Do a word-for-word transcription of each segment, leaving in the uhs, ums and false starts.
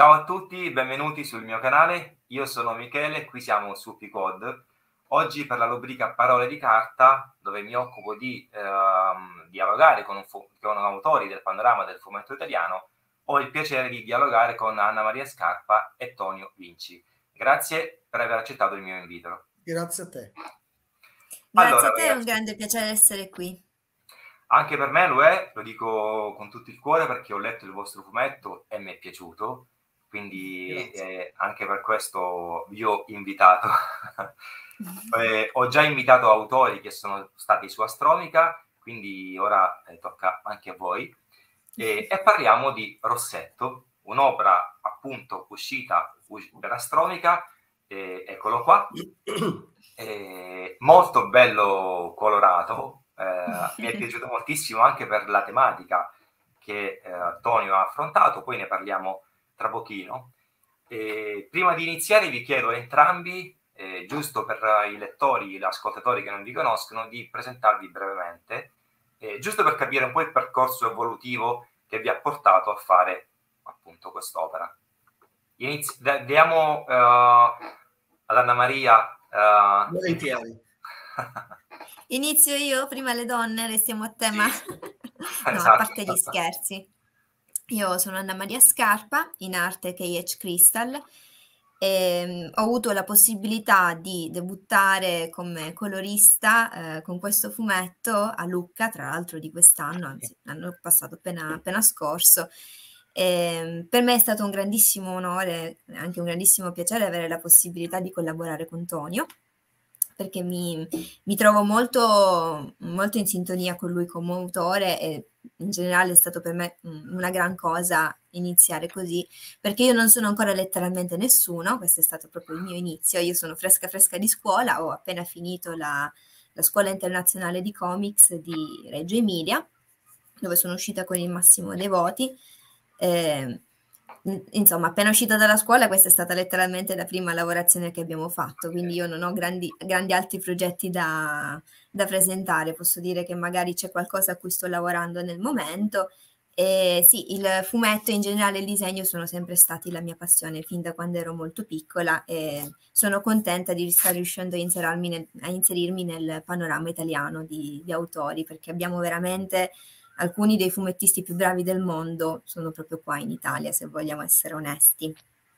Ciao a tutti, benvenuti sul mio canale. Io sono Michele, qui siamo su Picod. Oggi per la rubrica Parole di carta, dove mi occupo di ehm, dialogare con, un con autori del panorama del fumetto italiano, ho il piacere di dialogare con Anna Maria Scarpa e Tonio Vinci. Grazie per aver accettato il mio invito. Grazie a te. Allora, Grazie a te, è un ragazzi, grande piacere essere qui. anche per me lo è, lo dico con tutto il cuore perché ho letto il vostro fumetto e mi è piaciuto, quindi eh, anche per questo vi ho invitato. eh, ho già invitato autori che sono stati su Astromica, quindi ora eh, tocca anche a voi. E, e parliamo di Rossetto, un'opera appunto uscita per Astromica, eh, eccolo qua, eh, molto bello colorato. Eh, mi è piaciuto moltissimo anche per la tematica che eh, Tonio ha affrontato, poi ne parliamo tra pochino. E prima di iniziare vi chiedo a entrambi, eh, giusto per i lettori, gli ascoltatori che non vi conoscono, di presentarvi brevemente, eh, giusto per capire un po' il percorso evolutivo che vi ha portato a fare appunto quest'opera. Inizi- diamo uh, ad Anna Maria. Uh, Volentieri. Inizio io, prima le donne, restiamo a tema. Sì. No, Esatto. a parte gli scherzi. Io sono Anna Maria Scarpa, in arte K H Crystal, e ho avuto la possibilità di debuttare come colorista eh, con questo fumetto a Lucca, tra l'altro di quest'anno, anzi l'anno passato appena, appena scorso. E per me è stato un grandissimo onore, anche un grandissimo piacere avere la possibilità di collaborare con Tonio, perché mi, mi trovo molto, molto in sintonia con lui come autore e in generale è stato per me una gran cosa iniziare così, perché io non sono ancora letteralmente nessuno, questo è stato proprio il mio inizio, io sono fresca fresca di scuola, ho appena finito la, la scuola internazionale di comics di Reggio Emilia, dove sono uscita con il massimo dei voti. Eh, insomma, appena uscita dalla scuola, questa è stata letteralmente la prima lavorazione che abbiamo fatto, quindi io non ho grandi, grandi altri progetti da, da presentare, posso dire che magari c'è qualcosa a cui sto lavorando nel momento. E sì, il fumetto e in generale il disegno sono sempre stati la mia passione fin da quando ero molto piccola e sono contenta di stare riuscendo a inserirmi nel, a inserirmi nel panorama italiano di, di autori, perché abbiamo veramente alcuni dei fumettisti più bravi del mondo, sono proprio qua in Italia, se vogliamo essere onesti.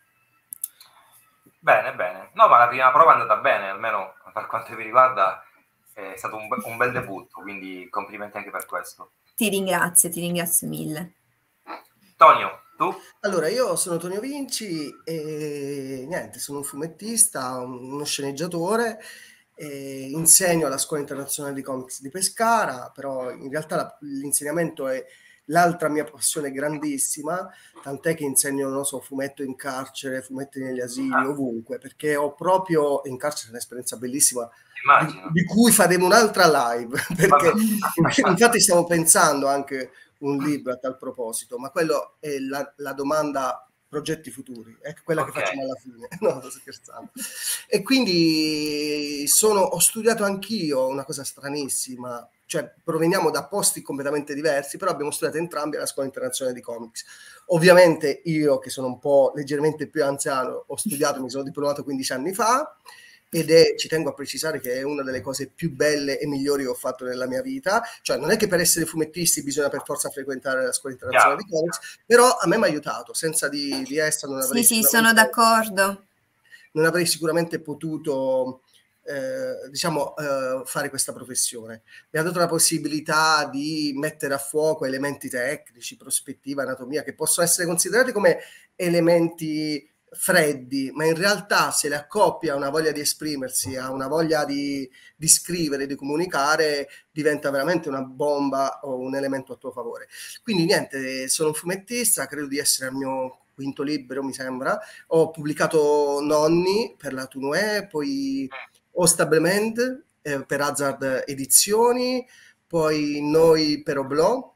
Bene, bene. No, ma la prima prova è andata bene, almeno per quanto mi riguarda è stato un, be un bel debutto, quindi complimenti anche per questo. Ti ringrazio, ti ringrazio mille. Tonio, tu? Allora, io sono Tonio Vinci e niente, sono un fumettista, uno sceneggiatore, e insegno alla Scuola Internazionale di Comics di Pescara, però in realtà l'insegnamento è l'altra mia passione grandissima, tant'è che insegno, non so, fumetto in carcere, fumetti negli asili, ah. ovunque, perché ho proprio, in carcere è un'esperienza bellissima, di, di cui faremo un'altra live, perché infatti stiamo pensando anche un libro a tal proposito, ma quello è la, la domanda progetti futuri, è quella okay. che facciamo alla fine, no, sto scherzando. E quindi sono, ho studiato anch'io una cosa stranissima, cioè proveniamo da posti completamente diversi, però abbiamo studiato entrambi alla Scuola Internazionale di Comics. Ovviamente io, che sono un po' leggermente più anziano, ho studiato, mi sono diplomato quindici anni fa, ed è, ci tengo a precisare che è una delle cose più belle e migliori che ho fatto nella mia vita, cioè non è che per essere fumettisti bisogna per forza frequentare la Scuola Internazionale yeah. di Comics, però a me mi ha aiutato, senza di, di essa non avrei sì sì sono d'accordo, non avrei sicuramente potuto eh, diciamo eh, fare questa professione. Mi ha dato la possibilità di mettere a fuoco elementi tecnici, prospettiva, anatomia, che possono essere considerati come elementi freddi, ma in realtà se le accoppia a una voglia di esprimersi, a una voglia di, di scrivere, di comunicare, diventa veramente una bomba o un elemento a tuo favore. Quindi niente, sono un fumettista, credo di essere al mio quinto libro, mi sembra. Ho pubblicato Nonni per la Tunue, poi Ostablement eh, per Hazard Edizioni, poi Noi per Oblò,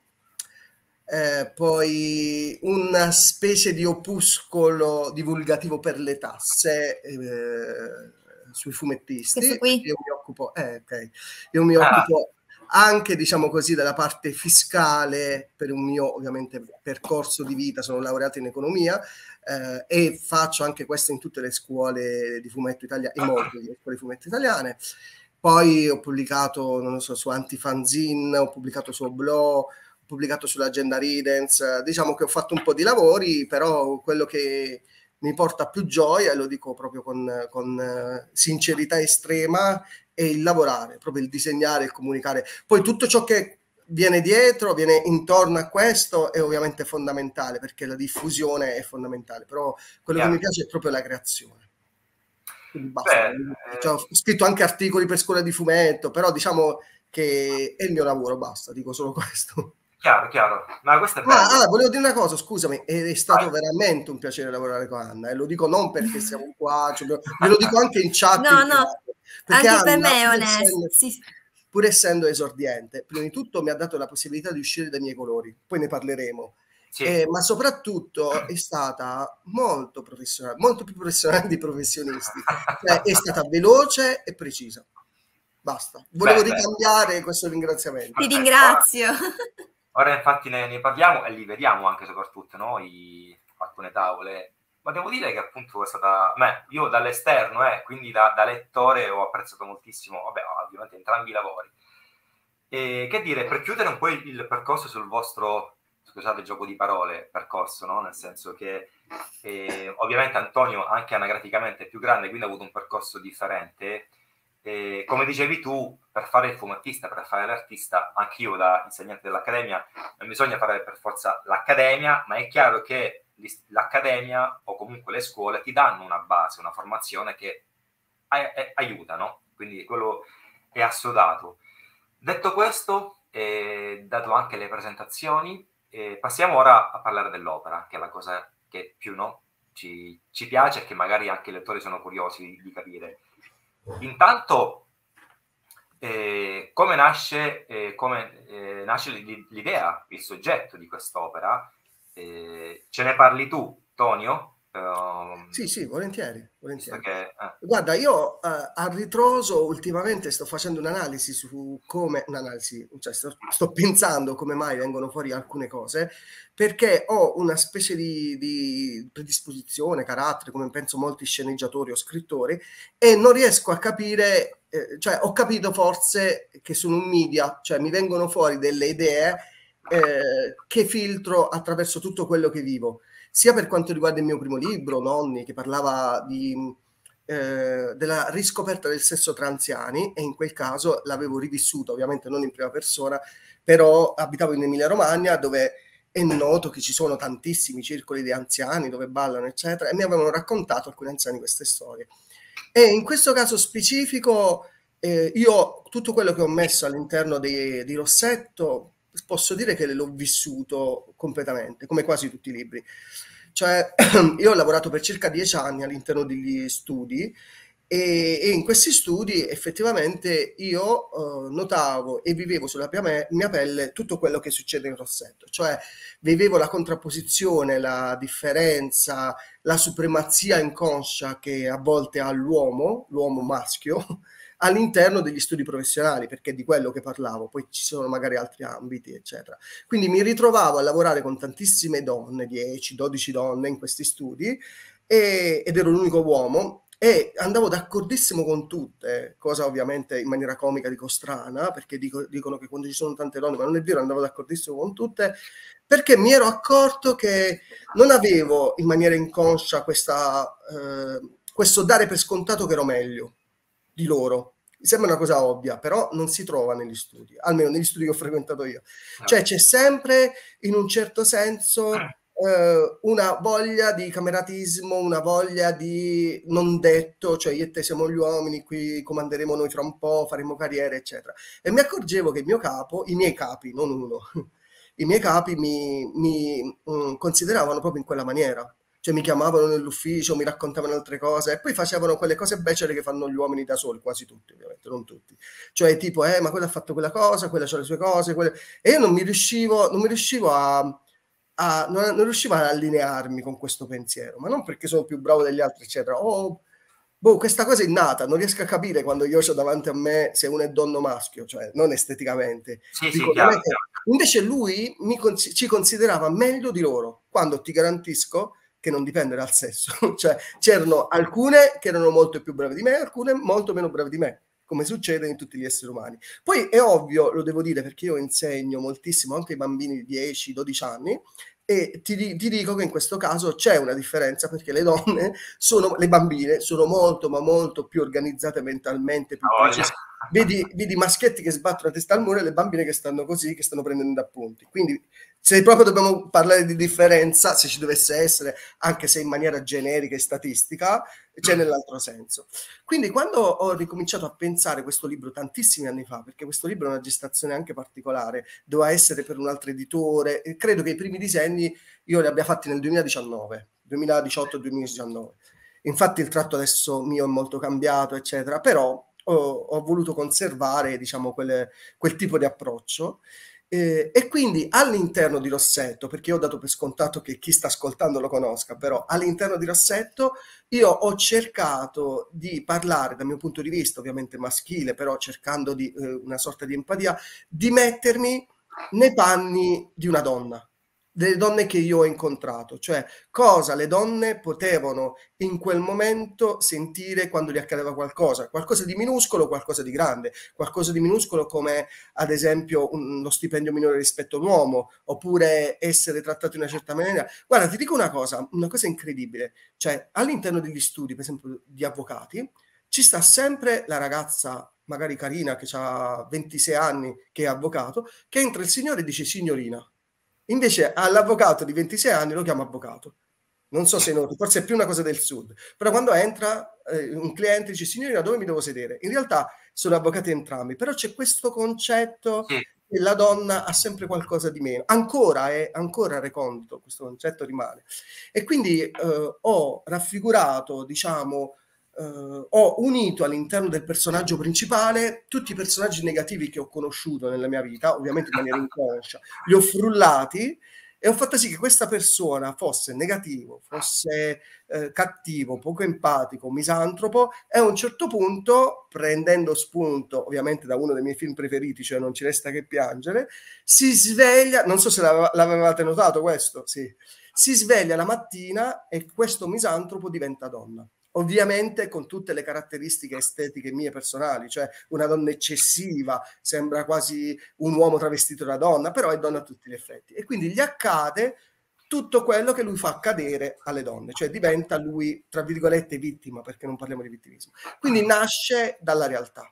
Eh, poi una specie di opuscolo divulgativo per le tasse eh, sui fumettisti. Questo qui? Io mi occupo, eh, okay. Io mi ah. occupo anche, diciamo così, dalla parte fiscale, per un mio ovviamente percorso di vita, sono laureato in economia eh, e faccio anche questo in tutte le scuole di fumetto italiane, in molte delle scuole di fumetto italiane. Poi ho pubblicato, non lo so, su Antifanzine, ho pubblicato su Oblò, ho pubblicato sull'agenda Ridens, diciamo che ho fatto un po' di lavori, però quello che mi porta più gioia, e lo dico proprio con, con sincerità estrema, è il lavorare, proprio il disegnare, il comunicare. Poi tutto ciò che viene dietro, viene intorno a questo, è ovviamente fondamentale, perché la diffusione è fondamentale, però quello yeah. che mi piace è proprio la creazione. Quindi basta. Beh, cioè, ho scritto anche articoli per scuola di fumetto, però diciamo che è il mio lavoro, basta, dico solo questo. Chiaro, chiaro. Ma questo è bello. Ah, ah, volevo dire una cosa, scusami, è stato Vai. veramente un piacere lavorare con Anna, e lo dico non perché siamo qua, cioè, ve lo dico anche in chat. No, in no, perché anche Anna, per me è pur onesto. essendo, Sì. pur essendo esordiente, prima di tutto mi ha dato la possibilità di uscire dai miei colori, poi ne parleremo. Sì. Eh, ma soprattutto è stata molto professionale, molto più professionale di professionisti, cioè, è stata veloce e precisa. Basta, volevo beh, ricambiare beh. questo ringraziamento. Ti ringrazio. Ora, ora infatti ne, ne parliamo e li vediamo anche soprattutto noi, alcune tavole, ma devo dire che appunto è stata, beh, io dall'esterno, eh, quindi da, da lettore ho apprezzato moltissimo, vabbè, ovviamente entrambi i lavori. E che dire, per chiudere un po' il, il percorso sul vostro, scusate, gioco di parole, percorso, no? Nel senso che eh, ovviamente Antonio anche anagraficamente è più grande, quindi ha avuto un percorso differente. E, come dicevi tu, per fare il fumettista, per fare l'artista, anch'io da insegnante dell'accademia, non bisogna fare per forza l'accademia, ma è chiaro che l'accademia o comunque le scuole ti danno una base, una formazione che aiuta, no? Quindi quello è assodato. Detto questo, eh, dato anche le presentazioni, eh, passiamo ora a parlare dell'opera, che è la cosa che più no, ci, ci piace e che magari anche i lettori sono curiosi di, di capire. Intanto, eh, come nasce, eh, come, eh, nasce l'idea, il soggetto di quest'opera? Eh, ce ne parli tu, Tonio? Uh, sì, sì, volentieri. volentieri. Che, eh. Guarda, io uh, a ritroso ultimamente sto facendo un'analisi su come, un'analisi, cioè sto, sto pensando come mai vengono fuori alcune cose, perché ho una specie di, di predisposizione, carattere, come penso molti sceneggiatori o scrittori, e non riesco a capire, eh, cioè ho capito forse che sono un media, cioè mi vengono fuori delle idee eh, che filtro attraverso tutto quello che vivo. Sia per quanto riguarda il mio primo libro, Nonni, che parlava di, eh, della riscoperta del sesso tra anziani, e in quel caso l'avevo rivissuto, ovviamente non in prima persona, però abitavo in Emilia-Romagna, dove è noto che ci sono tantissimi circoli di anziani dove ballano, eccetera, e mi avevano raccontato alcuni anziani queste storie. E in questo caso specifico, eh, io tutto quello che ho messo all'interno di, di Rossetto, posso dire che l'ho vissuto completamente, come quasi tutti i libri. Cioè, io ho lavorato per circa dieci anni all'interno degli studi e, e in questi studi effettivamente io eh, notavo e vivevo sulla mia, mia pelle tutto quello che succede in Rossetto, cioè vivevo la contrapposizione, la differenza, la supremazia inconscia che a volte ha l'uomo, l'uomo maschio, all'interno degli studi professionali, perché è di quello che parlavo, poi ci sono magari altri ambiti, eccetera. Quindi mi ritrovavo a lavorare con tantissime donne, dieci dodici donne in questi studi, e, ed ero l'unico uomo, e andavo d'accordissimo con tutte, cosa ovviamente in maniera comica dico strana, perché dico, dicono che quando ci sono tante donne, ma non è vero, andavo d'accordissimo con tutte, perché mi ero accorto che non avevo in maniera inconscia questa, eh, questo dare per scontato che ero meglio di loro. Mi sembra una cosa ovvia, però non si trova negli studi, almeno negli studi che ho frequentato io. Cioè c'è sempre, in un certo senso, eh, una voglia di cameratismo, una voglia di non detto, cioè io e te siamo gli uomini, qui comanderemo noi fra un po', faremo carriera, eccetera. E mi accorgevo che il mio capo, i miei capi, non uno, i miei capi mi, mi mh, consideravano proprio in quella maniera. Cioè mi chiamavano nell'ufficio, mi raccontavano altre cose e poi facevano quelle cose becere che fanno gli uomini da soli, quasi tutti ovviamente, non tutti. Cioè tipo, eh, ma quella ha fatto quella cosa, quella ha le sue cose, quelle... e io non mi riuscivo, non mi riuscivo a, a non, non riuscivo ad allinearmi con questo pensiero, ma non perché sono più bravo degli altri, eccetera. O Boh, questa cosa è innata, non riesco a capire quando io ho davanti a me se uno è donna o maschio, cioè non esteticamente. Sì, sì, Dico, non è chiaro, che... chiaro. Invece lui mi cons- ci considerava meglio di loro, quando ti garantisco che non dipende dal sesso. Cioè c'erano alcune che erano molto più brave di me, alcune molto meno brave di me, come succede in tutti gli esseri umani. Poi è ovvio, lo devo dire, perché io insegno moltissimo anche ai bambini di dieci dodici anni, e ti, ti dico che in questo caso c'è una differenza, perché le donne sono, le bambine sono molto ma molto più organizzate mentalmente, più Oh, precise. Vedi, vedi maschietti che sbattono la testa al muro e le bambine che stanno così, che stanno prendendo appunti. Quindi se proprio dobbiamo parlare di differenza, se ci dovesse essere, anche se in maniera generica e statistica, c'è nell'altro senso. Quindi quando ho ricominciato a pensare questo libro tantissimi anni fa, perché questo libro è una gestazione anche particolare, doveva essere per un altro editore, e credo che i primi disegni io li abbia fatti nel duemiladiciannove, duemiladiciotto duemiladiciannove. Infatti il tratto adesso mio è molto cambiato, eccetera, però ho, ho voluto conservare, diciamo, quelle, quel tipo di approccio. Eh, e quindi all'interno di Rossetto, perché io ho dato per scontato che chi sta ascoltando lo conosca, però all'interno di Rossetto io ho cercato di parlare dal mio punto di vista, ovviamente maschile, però cercando di eh, una sorta di empatia, di mettermi nei panni di una donna, delle donne che io ho incontrato, cioè cosa le donne potevano in quel momento sentire quando gli accadeva qualcosa, qualcosa di minuscolo, qualcosa di grande, qualcosa di minuscolo come ad esempio uno stipendio minore rispetto a un uomo, oppure essere trattato in una certa maniera. Guarda, ti dico una cosa, una cosa incredibile, cioè all'interno degli studi, per esempio di avvocati, ci sta sempre la ragazza magari carina che ha ventisei anni, che è avvocato, che entra il signore e dice signorina. Invece all'avvocato di ventisei anni lo chiama avvocato. Non so se noti, forse è più una cosa del sud, però quando entra eh, un cliente dice signorina dove mi devo sedere? In realtà sono avvocati entrambi, però c'è questo concetto sì. che la donna ha sempre qualcosa di meno, ancora è ancora recondito, questo concetto rimane. E quindi eh, ho raffigurato, diciamo, Uh, ho unito all'interno del personaggio principale tutti i personaggi negativi che ho conosciuto nella mia vita, ovviamente in maniera inconscia, li ho frullati e ho fatto sì che questa persona fosse negativo, fosse eh, cattivo, poco empatico, misantropo, e a un certo punto, prendendo spunto ovviamente da uno dei miei film preferiti, cioè Non ci resta che piangere, si sveglia, non so se l'ave- l'avevate notato questo, sì, si sveglia la mattina e questo misantropo diventa donna. Ovviamente con tutte le caratteristiche estetiche mie personali, cioè una donna eccessiva, sembra quasi un uomo travestito da donna, però è donna a tutti gli effetti. E quindi gli accade tutto quello che lui fa accadere alle donne, cioè diventa lui, tra virgolette, vittima, perché non parliamo di vittimismo. Quindi nasce dalla realtà.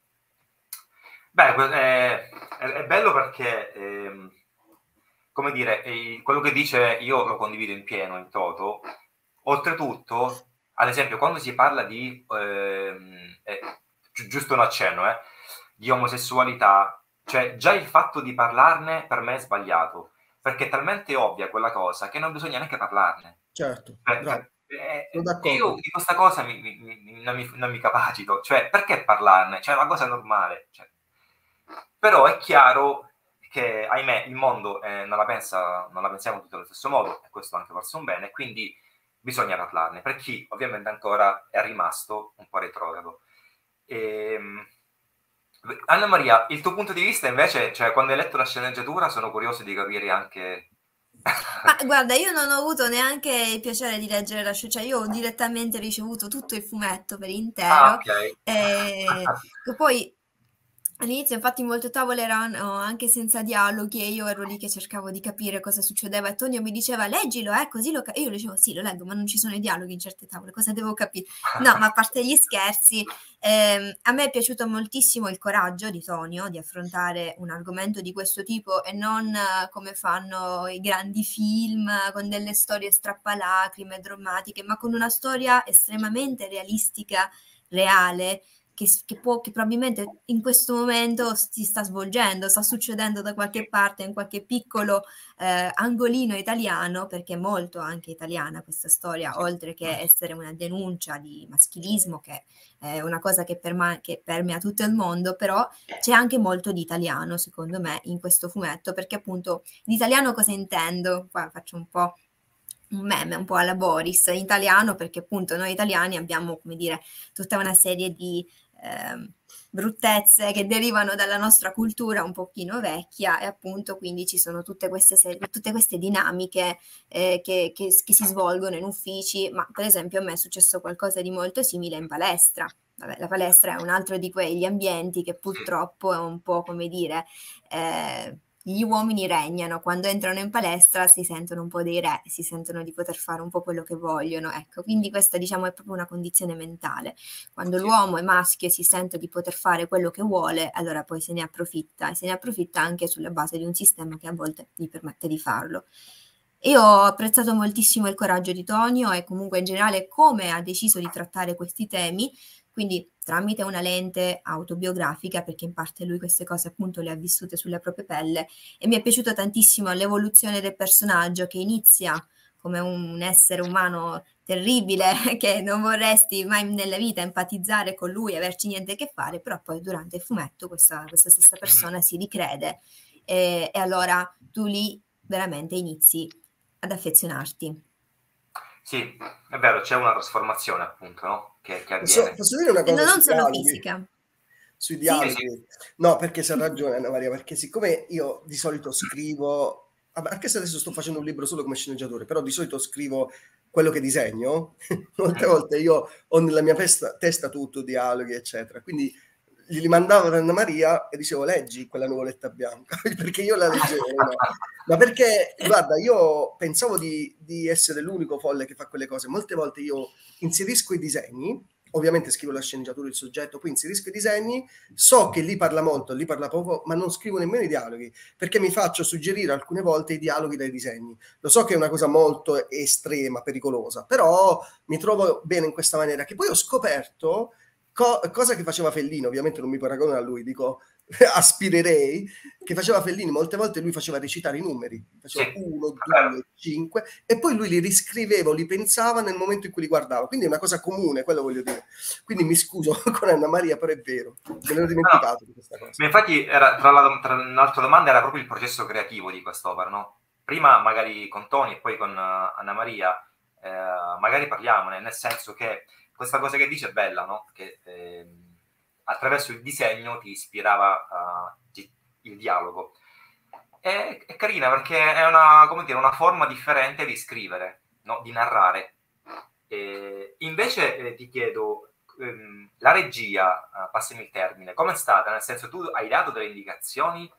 Beh, è, è bello perché, ehm, come dire, eh, quello che dice io lo condivido in pieno, in toto. Oltretutto, ad esempio, quando si parla di, ehm, eh, gi- giusto un accenno, eh, di omosessualità, cioè già il fatto di parlarne per me è sbagliato, perché è talmente ovvia quella cosa che non bisogna neanche parlarne. Certo, Cioè, bravo, eh, sono e io d'accordo. di questa cosa mi, mi, mi, non, mi, non mi capacito, cioè perché parlarne? Cioè è una cosa normale. Cioè. Però è chiaro che, ahimè, il mondo eh, non, la pensa, non la pensiamo tutti allo stesso modo, e questo anche forse un bene, quindi bisogna parlarne, per chi ovviamente ancora è rimasto un po' retrogrado. Ehm, Anna Maria, il tuo punto di vista invece, cioè quando hai letto la sceneggiatura, sono curioso di capire anche... Ma guarda, io non ho avuto neanche il piacere di leggere la scia, cioè io ho direttamente ricevuto tutto il fumetto per Ah, intero, ok. e che poi all'inizio infatti molte tavole erano anche senza dialoghi e io ero lì che cercavo di capire cosa succedeva e Tonio mi diceva leggilo, eh, così lo capisco. Io dicevo sì, lo leggo, ma non ci sono i dialoghi in certe tavole, cosa devo capire? No, ma a parte gli scherzi, ehm, a me è piaciuto moltissimo il coraggio di Tonio di affrontare un argomento di questo tipo e non eh, come fanno i grandi film con delle storie strappalacrime, drammatiche, ma con una storia estremamente realistica, reale, che, che, può, che probabilmente in questo momento si sta svolgendo, sta succedendo da qualche parte, in qualche piccolo eh, angolino italiano, perché è molto anche italiana questa storia, oltre che essere una denuncia di maschilismo, che è una cosa che, perma- che permea tutto il mondo, però c'è anche molto di italiano, secondo me, in questo fumetto, perché appunto l'italiano cosa intendo? Qua faccio un po' un meme un po' alla Boris in italiano, perché appunto noi italiani abbiamo, come dire, tutta una serie di eh, bruttezze che derivano dalla nostra cultura un pochino vecchia, e appunto quindi ci sono tutte queste, serie, tutte queste dinamiche eh, che, che, che si svolgono in uffici. Ma per esempio a me è successo qualcosa di molto simile in palestra. Vabbè, la palestra è un altro di quegli ambienti che purtroppo è un po', come dire, eh, gli uomini regnano, quando entrano in palestra si sentono un po' dei re, si sentono di poter fare un po' quello che vogliono, ecco, quindi questa, diciamo, è proprio una condizione mentale. Quando sì. l'uomo è maschio e si sente di poter fare quello che vuole, allora poi se ne approfitta, e se ne approfitta anche sulla base di un sistema che a volte gli permette di farlo. Io ho apprezzato moltissimo il coraggio di Tonio e comunque in generale come ha deciso di trattare questi temi, quindi tramite una lente autobiografica, perché in parte lui queste cose appunto le ha vissute sulla propria pelle, e mi è piaciuto tantissimo l'evoluzione del personaggio, che inizia come un essere umano terribile che non vorresti mai nella vita empatizzare con lui, averci niente a che fare, però poi durante il fumetto questa, questa stessa persona si ricrede e, e allora tu lì veramente inizi ad affezionarti. Sì, è vero, c'è una trasformazione appunto, no? Che, che posso, posso dire una cosa? E non solo dialoghi, fisica. Sui dialoghi. Sì, sì. No, perché c'ha ragione Anna Maria, perché siccome io di solito scrivo, anche se adesso sto facendo un libro solo come sceneggiatore, però di solito scrivo quello che disegno, molte volte io ho nella mia testa, testa tutto, dialoghi, eccetera. Quindi gli mandavo ad Anna Maria e dicevo leggi quella nuvoletta bianca, perché io la leggevo, no? Ma perché, guarda, io pensavo di, di essere l'unico folle che fa quelle cose. Molte volte io inserisco i disegni, ovviamente scrivo la sceneggiatura, il soggetto, poi inserisco i disegni, so che lì parla molto, lì parla poco, ma non scrivo nemmeno i dialoghi, perché mi faccio suggerire alcune volte i dialoghi dai disegni. Lo so che è una cosa molto estrema, pericolosa, però mi trovo bene in questa maniera, che poi ho scoperto... Co- cosa che faceva Fellini, ovviamente non mi paragono a lui, dico aspirerei, che faceva Fellini, molte volte lui faceva recitare i numeri, faceva uno, due, cinque, e poi lui li riscriveva, li pensava nel momento in cui li guardava, quindi è una cosa comune, quello voglio dire. Quindi mi scuso con Anna Maria, però è vero, me l'ho dimenticato no, di questa cosa. Ma infatti, era, tra, la, tra un'altra domanda, era proprio il processo creativo di quest'opera, no? Prima magari con Toni e poi con uh, Anna Maria, eh, magari parliamone, nel senso che questa cosa che dice è bella, no? Che eh, attraverso il disegno ti ispirava uh, il dialogo. È, è carina perché è una, come dire, una forma differente di scrivere, no? Di narrare. E invece eh, ti chiedo, ehm, la regia, uh, passami il termine, com'è stata? Nel senso, tu hai dato delle indicazioni,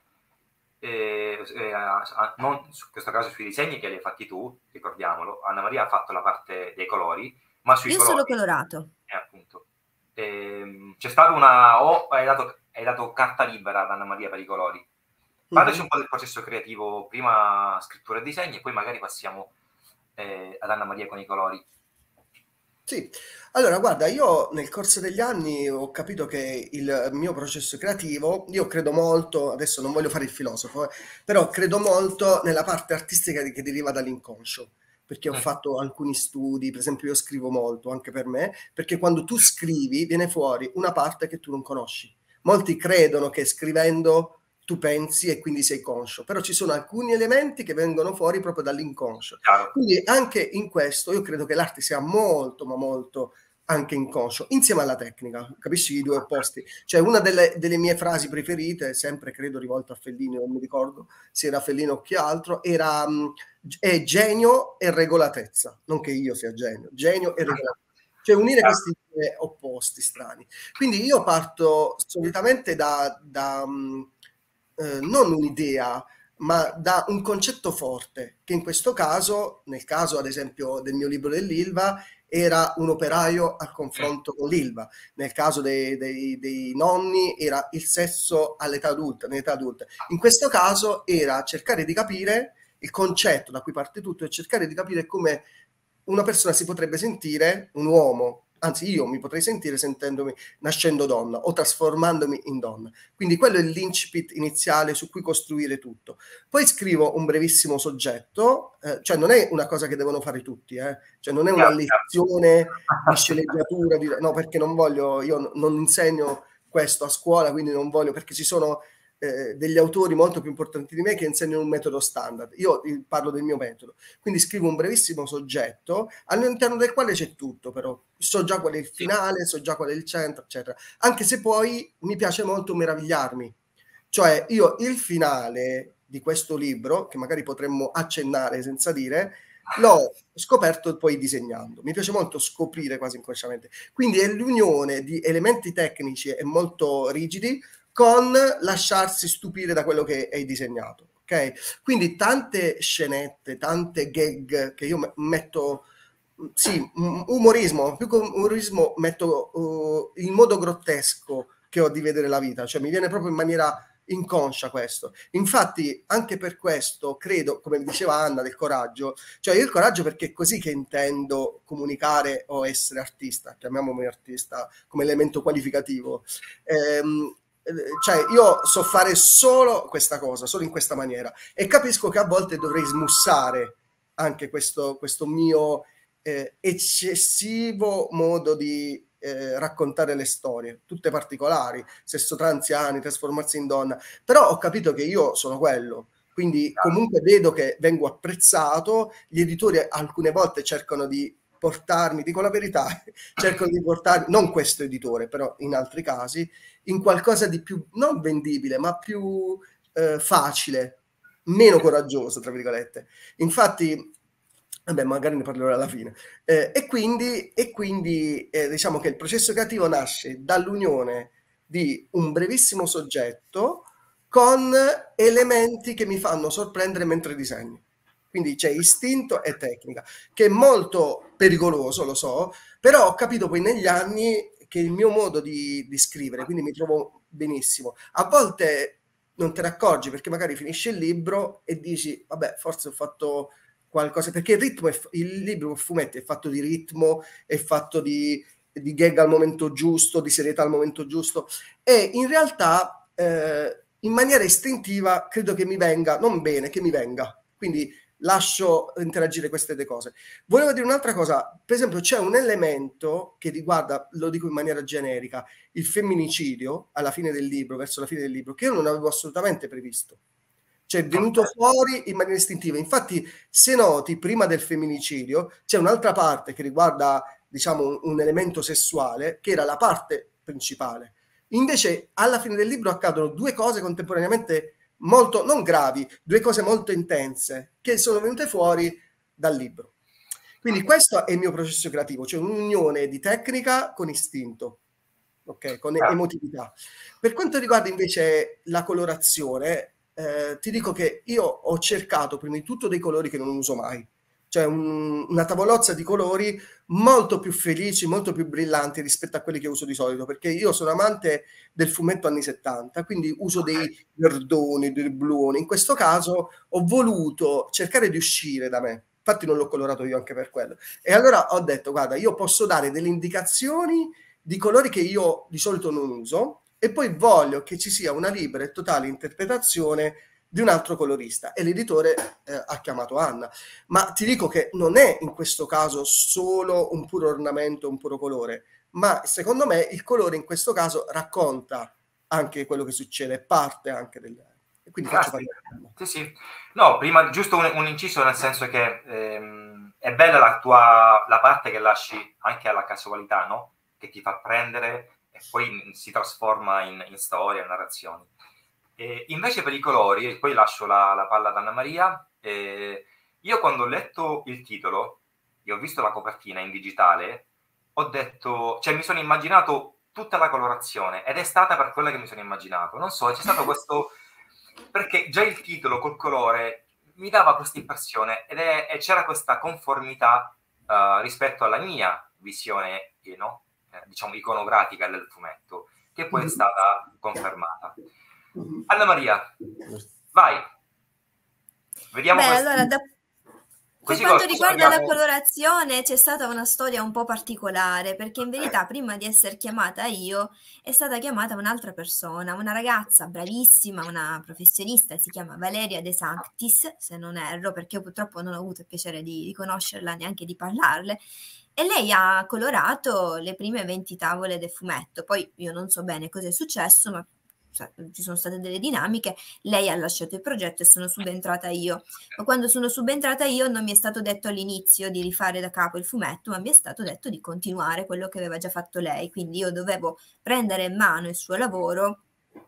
eh, eh, non in questo caso sui disegni che li hai fatti tu, ricordiamolo, Anna Maria ha fatto la parte dei colori, ma sui io colori, solo colorato. Eh, appunto. Eh, c'è stata una... o hai dato, hai dato carta libera ad Anna Maria per i colori. Parlaci mm-hmm. un po' del processo creativo, prima scrittura e disegni, e poi magari passiamo eh, ad Anna Maria con i colori. Sì, allora guarda, io nel corso degli anni ho capito che il mio processo creativo, io credo molto, adesso non voglio fare il filosofo, eh, però credo molto nella parte artistica che deriva dall'inconscio, perché ho fatto alcuni studi, per esempio io scrivo molto, anche per me, perché quando tu scrivi viene fuori una parte che tu non conosci. Molti credono che scrivendo tu pensi e quindi sei conscio, però ci sono alcuni elementi che vengono fuori proprio dall'inconscio. Quindi anche in questo io credo che l'arte sia molto, ma molto anche inconscio, insieme alla tecnica, capisci i due opposti? Cioè una delle, delle mie frasi preferite, sempre credo rivolta a Fellini, non mi ricordo se era Fellini o chi altro, era um, è genio e regolatezza, non che io sia genio, genio e regolatezza. Cioè unire questi due opposti strani. Quindi io parto solitamente da... da um, Eh, non un'idea, ma da un concetto forte, che in questo caso, nel caso ad esempio del mio libro dell'Ilva, era un operaio al confronto con l'Ilva. Nel caso dei, dei, dei nonni era il sesso all'età adulta, nell'età adulta. In questo caso era cercare di capire il concetto da cui parte tutto e cercare di capire come una persona si potrebbe sentire, un uomo, anzi io mi potrei sentire sentendomi nascendo donna o trasformandomi in donna. Quindi quello è il linchpit iniziale su cui costruire tutto. Poi scrivo un brevissimo soggetto, eh, cioè non è una cosa che devono fare tutti, eh? Cioè non è una lezione di sceneggiatura, di, no, perché non voglio, io non insegno questo a scuola, quindi non voglio, perché ci sono eh, degli autori molto più importanti di me che insegnano un metodo standard. Io parlo del mio metodo, quindi scrivo un brevissimo soggetto all'interno del quale c'è tutto, però so già qual è il finale, so già qual è il centro, eccetera, anche se poi mi piace molto meravigliarmi. Cioè io il finale di questo libro, che magari potremmo accennare senza dire, l'ho scoperto poi disegnando. Mi piace molto scoprire quasi inconsciamente. Quindi è l'unione di elementi tecnici e molto rigidi con lasciarsi stupire da quello che hai disegnato. Ok? Quindi tante scenette, tante gag che io metto, sì, umorismo, più che umorismo metto uh, il modo grottesco che ho di vedere la vita, cioè mi viene proprio in maniera inconscia questo. Infatti anche per questo credo, come diceva Anna, del coraggio, cioè io il coraggio perché è così che intendo comunicare o essere artista, chiamiamomi artista come elemento qualificativo. Ehm, cioè io so fare solo questa cosa, solo in questa maniera, e capisco che a volte dovrei smussare anche questo, questo mio eh, eccessivo modo di Eh, raccontare le storie, tutte particolari, sesso tra anziani, trasformarsi in donna, però ho capito che io sono quello, quindi comunque vedo che vengo apprezzato, gli editori alcune volte cercano di portarmi, dico la verità, cercano di portarmi, non questo editore, però in altri casi, in qualcosa di più, non vendibile, ma più eh, facile, meno coraggioso, tra virgolette. Infatti, vabbè, magari ne parlerò alla fine. Eh, e quindi, e quindi eh, diciamo che il processo creativo nasce dall'unione di un brevissimo soggetto con elementi che mi fanno sorprendere mentre disegno. Quindi c'è istinto e tecnica, che è molto pericoloso, lo so, però ho capito poi negli anni che il mio modo di, di scrivere, quindi mi trovo benissimo. A volte non te ne accorgi perché magari finisci il libro e dici, vabbè, forse ho fatto qualcosa, perché il ritmo, è, il libro, il fumetto è fatto di ritmo, è fatto di, di gag al momento giusto, di serietà al momento giusto, e in realtà eh, in maniera istintiva credo che mi venga, non bene, che mi venga, quindi lascio interagire queste due cose. Volevo dire un'altra cosa, per esempio c'è un elemento che riguarda, lo dico in maniera generica, il femminicidio alla fine del libro, verso la fine del libro, che io non avevo assolutamente previsto. Cioè è venuto fuori in maniera istintiva. Infatti, se noti, prima del femminicidio c'è un'altra parte che riguarda, diciamo, un, un elemento sessuale, che era la parte principale. Invece, alla fine del libro accadono due cose contemporaneamente molto, non gravi, due cose molto intense, che sono venute fuori dal libro. Quindi questo è il mio processo creativo, cioè un'unione di tecnica con istinto, ok, con emotività. Per quanto riguarda invece la colorazione, Eh, ti dico che io ho cercato prima di tutto dei colori che non uso mai, cioè un, una tavolozza di colori molto più felici, molto più brillanti rispetto a quelli che uso di solito, perché io sono amante del fumetto anni settanta, quindi uso dei verdoni, dei bluoni. In questo caso ho voluto cercare di uscire da me, infatti non l'ho colorato io anche per quello. E allora ho detto, guarda, io posso dare delle indicazioni di colori che io di solito non uso, e poi voglio che ci sia una libera e totale interpretazione di un altro colorista, e l'editore eh, ha chiamato Anna. Ma ti dico che non è in questo caso solo un puro ornamento, un puro colore, ma secondo me il colore in questo caso racconta anche quello che succede, parte anche del... E quindi faccio parlare. Sì, sì. No, prima giusto un, un inciso, nel senso che ehm, è bella la tua la parte che lasci anche alla casualità, no? Che ti fa prendere e poi si trasforma in, in storia, in narrazioni. E invece per i colori, poi lascio la, la palla ad Anna Maria, eh, io quando ho letto il titolo, e ho visto la copertina in digitale, ho detto, cioè mi sono immaginato tutta la colorazione, ed è stata per quella che mi sono immaginato. Non so, c'è stato questo... perché già il titolo col colore mi dava questa impressione, ed è, e c'era questa conformità uh, rispetto alla mia visione, eh, no? eh, diciamo iconografica del fumetto, che poi è stata confermata. Anna Maria, vai. Vediamo. Beh, allora, da... per Così quanto cosa, riguarda abbiamo... la colorazione, c'è stata una storia un po' particolare, perché in verità prima di essere chiamata io è stata chiamata un'altra persona, una ragazza bravissima, una professionista, si chiama Valeria De Sanctis, se non erro, perché io purtroppo non ho avuto il piacere di, di conoscerla, neanche di parlarle, e lei ha colorato le prime venti tavole del fumetto. Poi io non so bene cosa è successo, ma ci sono state delle dinamiche, lei ha lasciato il progetto e sono subentrata io. Ma quando sono subentrata io non mi è stato detto all'inizio di rifare da capo il fumetto, ma mi è stato detto di continuare quello che aveva già fatto lei, quindi io dovevo prendere in mano il suo lavoro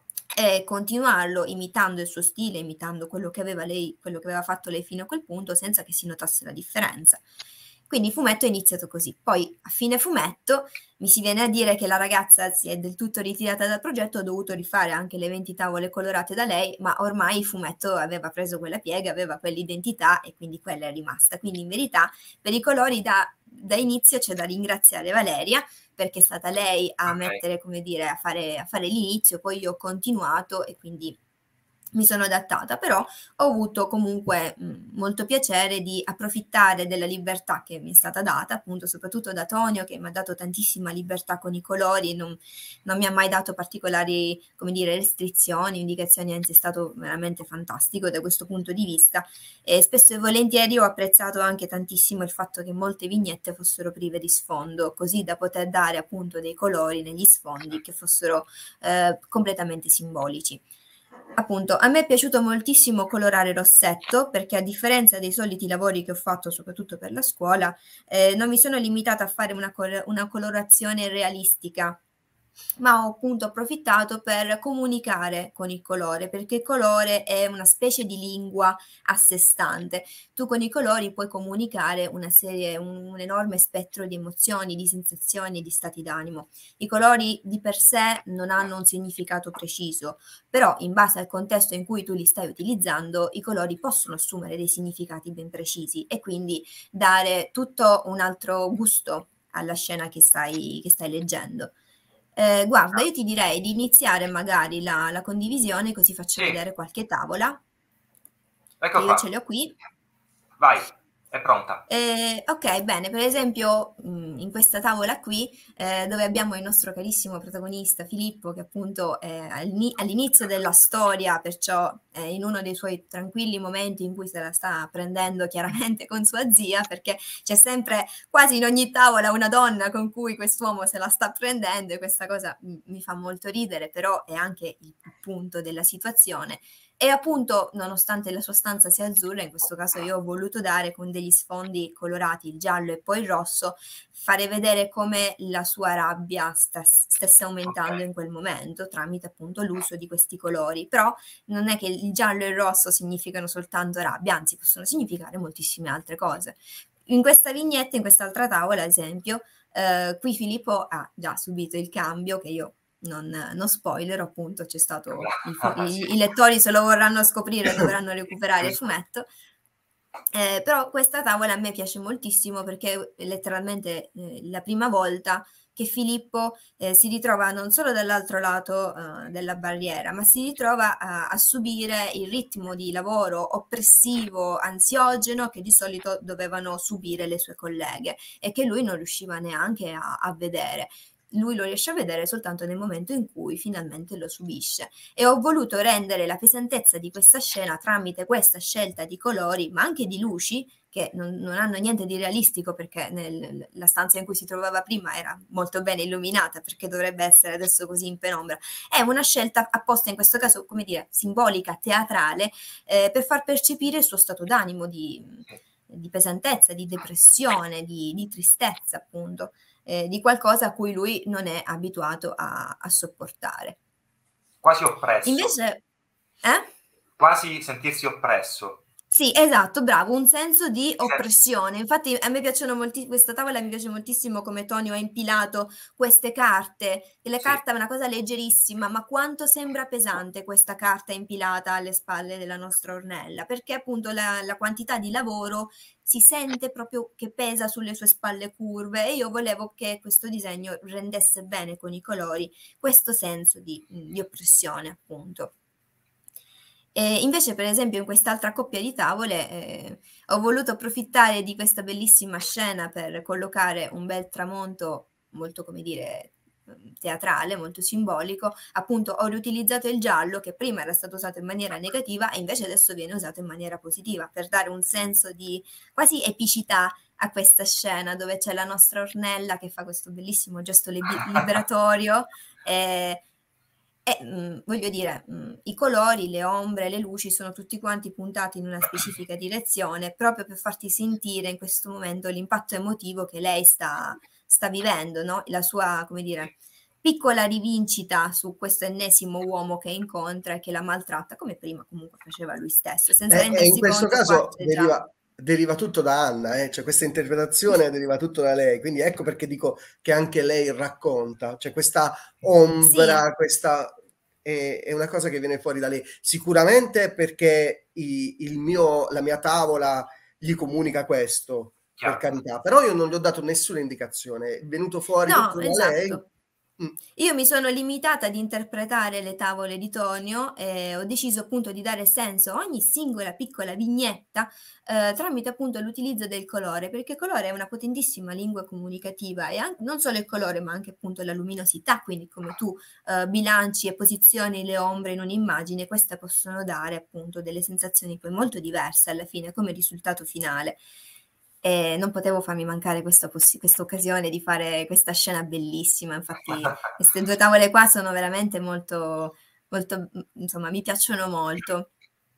e continuarlo imitando il suo stile, imitando quello che aveva lei, quello che aveva fatto lei fino a quel punto, senza che si notasse la differenza. Quindi il fumetto è iniziato così. Poi a fine fumetto mi si viene a dire che la ragazza si è del tutto ritirata dal progetto, ho dovuto rifare anche le venti tavole colorate da lei, ma ormai il fumetto aveva preso quella piega, aveva quell'identità e quindi quella è rimasta. Quindi in verità per i colori da, da inizio c'è da ringraziare Valeria, perché è stata lei a Okay. mettere, come dire, a fare, a fare l'inizio, poi io ho continuato e quindi mi sono adattata, però ho avuto comunque mh, molto piacere di approfittare della libertà che mi è stata data, appunto soprattutto da Tonio, che mi ha dato tantissima libertà con i colori, non, non mi ha mai dato particolari, come dire, restrizioni, indicazioni, anzi è stato veramente fantastico da questo punto di vista. E spesso e volentieri ho apprezzato anche tantissimo il fatto che molte vignette fossero prive di sfondo, così da poter dare appunto dei colori negli sfondi che fossero eh, completamente simbolici. Appunto, a me è piaciuto moltissimo colorare rossetto, perché a differenza dei soliti lavori che ho fatto, soprattutto per la scuola, eh, non mi sono limitata a fare una, col- una colorazione realistica, ma ho appunto approfittato per comunicare con il colore, perché il colore è una specie di lingua a sé stante. Tu con i colori puoi comunicare una serie, un, un enorme spettro di emozioni, di sensazioni e di stati d'animo. I colori di per sé non hanno un significato preciso, però in base al contesto in cui tu li stai utilizzando, i colori possono assumere dei significati ben precisi e quindi dare tutto un altro gusto alla scena che stai, che stai leggendo. Eh, guarda, io ti direi di iniziare magari la, la condivisione, così faccio Sì, vedere qualche tavola, che ecco io ce qua. le ho qui. Vai, è pronta. Eh, ok, bene, per esempio mh, in questa tavola qui, eh, dove abbiamo il nostro carissimo protagonista Filippo, che appunto è all'ini- all'inizio della storia, perciò è in uno dei suoi tranquilli momenti in cui se la sta prendendo chiaramente con sua zia, perché c'è sempre, quasi in ogni tavola, una donna con cui quest'uomo se la sta prendendo e questa cosa m- mi fa molto ridere, però è anche il punto della situazione. E appunto, nonostante la sua stanza sia azzurra, in questo caso io ho voluto dare con degli sfondi colorati, il giallo e poi il rosso, fare vedere come la sua rabbia sta- stesse aumentando in quel momento tramite appunto l'uso di questi colori. Però non è che il giallo e il rosso significano soltanto rabbia, anzi possono significare moltissime altre cose. In questa vignetta, in quest'altra tavola, ad esempio, eh, qui Filippo ha già subito il cambio che io non, non spoiler, appunto c'è stato il fu- Ah, i, sì. i lettori se lo vorranno scoprire dovranno recuperare il Giusto. fumetto. Eh, però questa tavola a me piace moltissimo perché è letteralmente eh, la prima volta che Filippo eh, si ritrova non solo dall'altro lato eh, della barriera, ma si ritrova a, a subire il ritmo di lavoro oppressivo, ansiogeno che di solito dovevano subire le sue colleghe e che lui non riusciva neanche a, a vedere. Lui lo riesce a vedere soltanto nel momento in cui finalmente lo subisce. E ho voluto rendere la pesantezza di questa scena tramite questa scelta di colori, ma anche di luci, che non, non hanno niente di realistico perché nel, la stanza in cui si trovava prima era molto bene illuminata, perché dovrebbe essere adesso così in penombra. È una scelta apposta in questo caso, come dire, simbolica, teatrale, eh, per far percepire il suo stato d'animo di, di pesantezza, di depressione, di, di tristezza, appunto, eh, di qualcosa a cui lui non è abituato a, a sopportare. Quasi oppresso. Invece, eh? Quasi sentirsi oppresso. Sì, esatto, bravo, un senso di Sì. oppressione. Infatti a me piacciono molti, questa tavola mi piace moltissimo come Tonio ha impilato queste carte. E la Sì. carta è una cosa leggerissima, ma quanto sembra pesante questa carta impilata alle spalle della nostra Ornella, perché appunto la, la quantità di lavoro si sente proprio che pesa sulle sue spalle curve e io volevo che questo disegno rendesse bene con i colori questo senso di, di oppressione, appunto. E invece, per esempio, in quest'altra coppia di tavole eh, ho voluto approfittare di questa bellissima scena per collocare un bel tramonto molto, come dire, teatrale, molto simbolico. Appunto, ho riutilizzato il giallo che prima era stato usato in maniera negativa e invece adesso viene usato in maniera positiva per dare un senso di quasi epicità a questa scena dove c'è la nostra Ornella che fa questo bellissimo gesto liberatorio. Eh, e mh, voglio dire, mh, i colori, le ombre, le luci sono tutti quanti puntati in una specifica direzione proprio per farti sentire in questo momento l'impatto emotivo che lei sta, sta vivendo, no? La sua, come dire, piccola rivincita su questo ennesimo uomo che incontra e che la maltratta, come prima comunque faceva lui stesso, senza E, e in rendersi questo conto qua caso c'è già... deriva, deriva tutto da Anna, eh? Cioè questa interpretazione deriva tutto da lei, quindi ecco perché dico che anche lei racconta, cioè questa Sì, ombra, questa è, è una cosa che viene fuori da lei, sicuramente perché i- il mio, la mia tavola gli comunica questo, per chiaro. carità, però io non gli ho dato nessuna indicazione, è venuto fuori no, tutto da lei. esatto. Mm. Io mi sono limitata ad interpretare le tavole di Tonio e ho deciso appunto di dare senso a ogni singola piccola vignetta eh, tramite appunto l'utilizzo del colore, perché il colore è una potentissima lingua comunicativa e an- non solo il colore, ma anche appunto la luminosità, quindi come tu eh, bilanci e posizioni le ombre in un'immagine, queste possono dare appunto delle sensazioni poi molto diverse alla fine come risultato finale. E non potevo farmi mancare questa possi- questa occasione di fare questa scena bellissima. Infatti, queste due tavole qua sono veramente molto, molto, insomma, mi piacciono molto.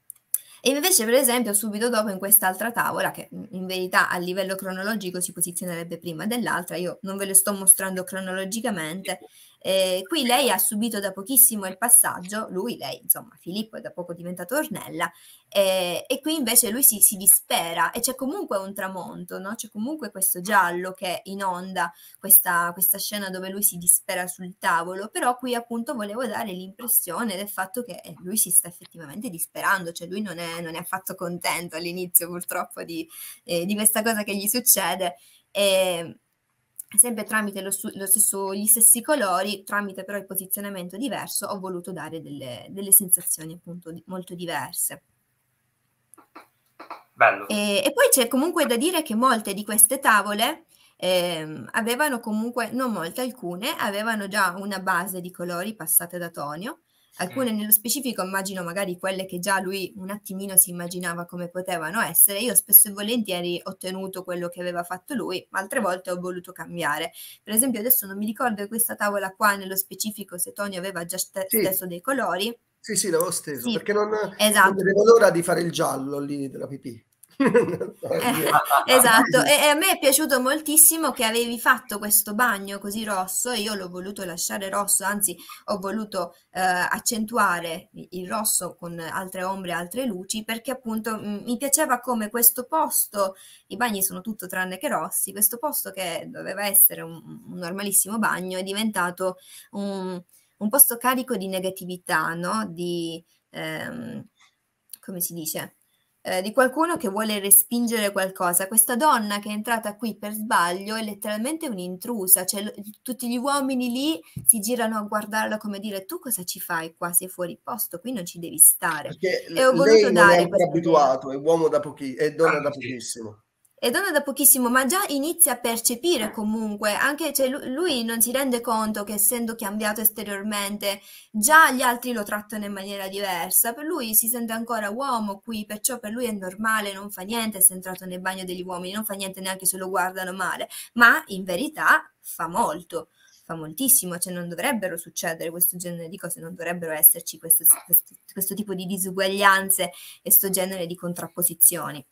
E invece, per esempio, subito dopo in quest'altra tavola, che in verità a livello cronologico si posizionerebbe prima dell'altra, io non ve le sto mostrando cronologicamente, eh, qui lei ha subito da pochissimo il passaggio, lui, lei, insomma, Filippo è da poco diventato Ornella, eh, e qui invece lui si, si dispera e c'è comunque un tramonto, no? C'è comunque questo giallo che inonda questa, questa scena dove lui si dispera sul tavolo, però qui appunto volevo dare l'impressione del fatto che eh, lui si sta effettivamente disperando, cioè lui non è, non è affatto contento all'inizio purtroppo di, eh, di questa cosa che gli succede. E, sempre tramite lo, lo stesso, gli stessi colori, tramite però il posizionamento diverso, ho voluto dare delle, delle sensazioni appunto di, molto diverse. Bello. E, e poi c'è comunque da dire che molte di queste tavole ehm, avevano comunque, non molte, alcune, avevano già una base di colori passate da Tonio. Alcune nello specifico immagino magari quelle che già lui un attimino si immaginava come potevano essere. Io spesso e volentieri ho tenuto quello che aveva fatto lui, ma altre volte ho voluto cambiare. Per esempio adesso non mi ricordo questa tavola qua nello specifico se Tonio aveva già st- Sì, steso dei colori. sì, sì, l'avevo steso, Sì, perché non, non esatto. vedevo l'ora di fare il giallo lì della pipì. No, Eh, io- esatto, e, e a me è piaciuto moltissimo che avevi fatto questo bagno così rosso e io l'ho voluto lasciare rosso, anzi ho voluto eh, accentuare il il rosso con altre ombre, altre luci, perché appunto mh, mi piaceva come questo posto, i bagni sono tutto tranne che rossi, questo posto che doveva essere un, un normalissimo bagno è diventato un, un posto carico di negatività, no? Di, ehm, come si dice? Eh, di qualcuno che vuole respingere qualcosa. Questa donna che è entrata qui per sbaglio è letteralmente un'intrusa, cioè l- tutti gli uomini lì si girano a guardarla come dire tu cosa ci fai qua, sei fuori posto, qui non ci devi stare. Perché E ho l- voluto lei non è dare ancora questa idea. abituato, è uomo da pochi, è donna da Sì. pochissimo. È donna da pochissimo, ma già inizia a percepire comunque, anche cioè, lu- lui non si rende conto che essendo cambiato esteriormente, già gli altri lo trattano in maniera diversa. Per lui si sente ancora uomo qui, perciò per lui è normale, non fa niente se è entrato nel bagno degli uomini, non fa niente neanche se lo guardano male, ma in verità fa molto. Fa moltissimo, cioè non dovrebbero succedere questo genere di cose, non dovrebbero esserci questo, questo, questo tipo di disuguaglianze e questo genere di contrapposizioni.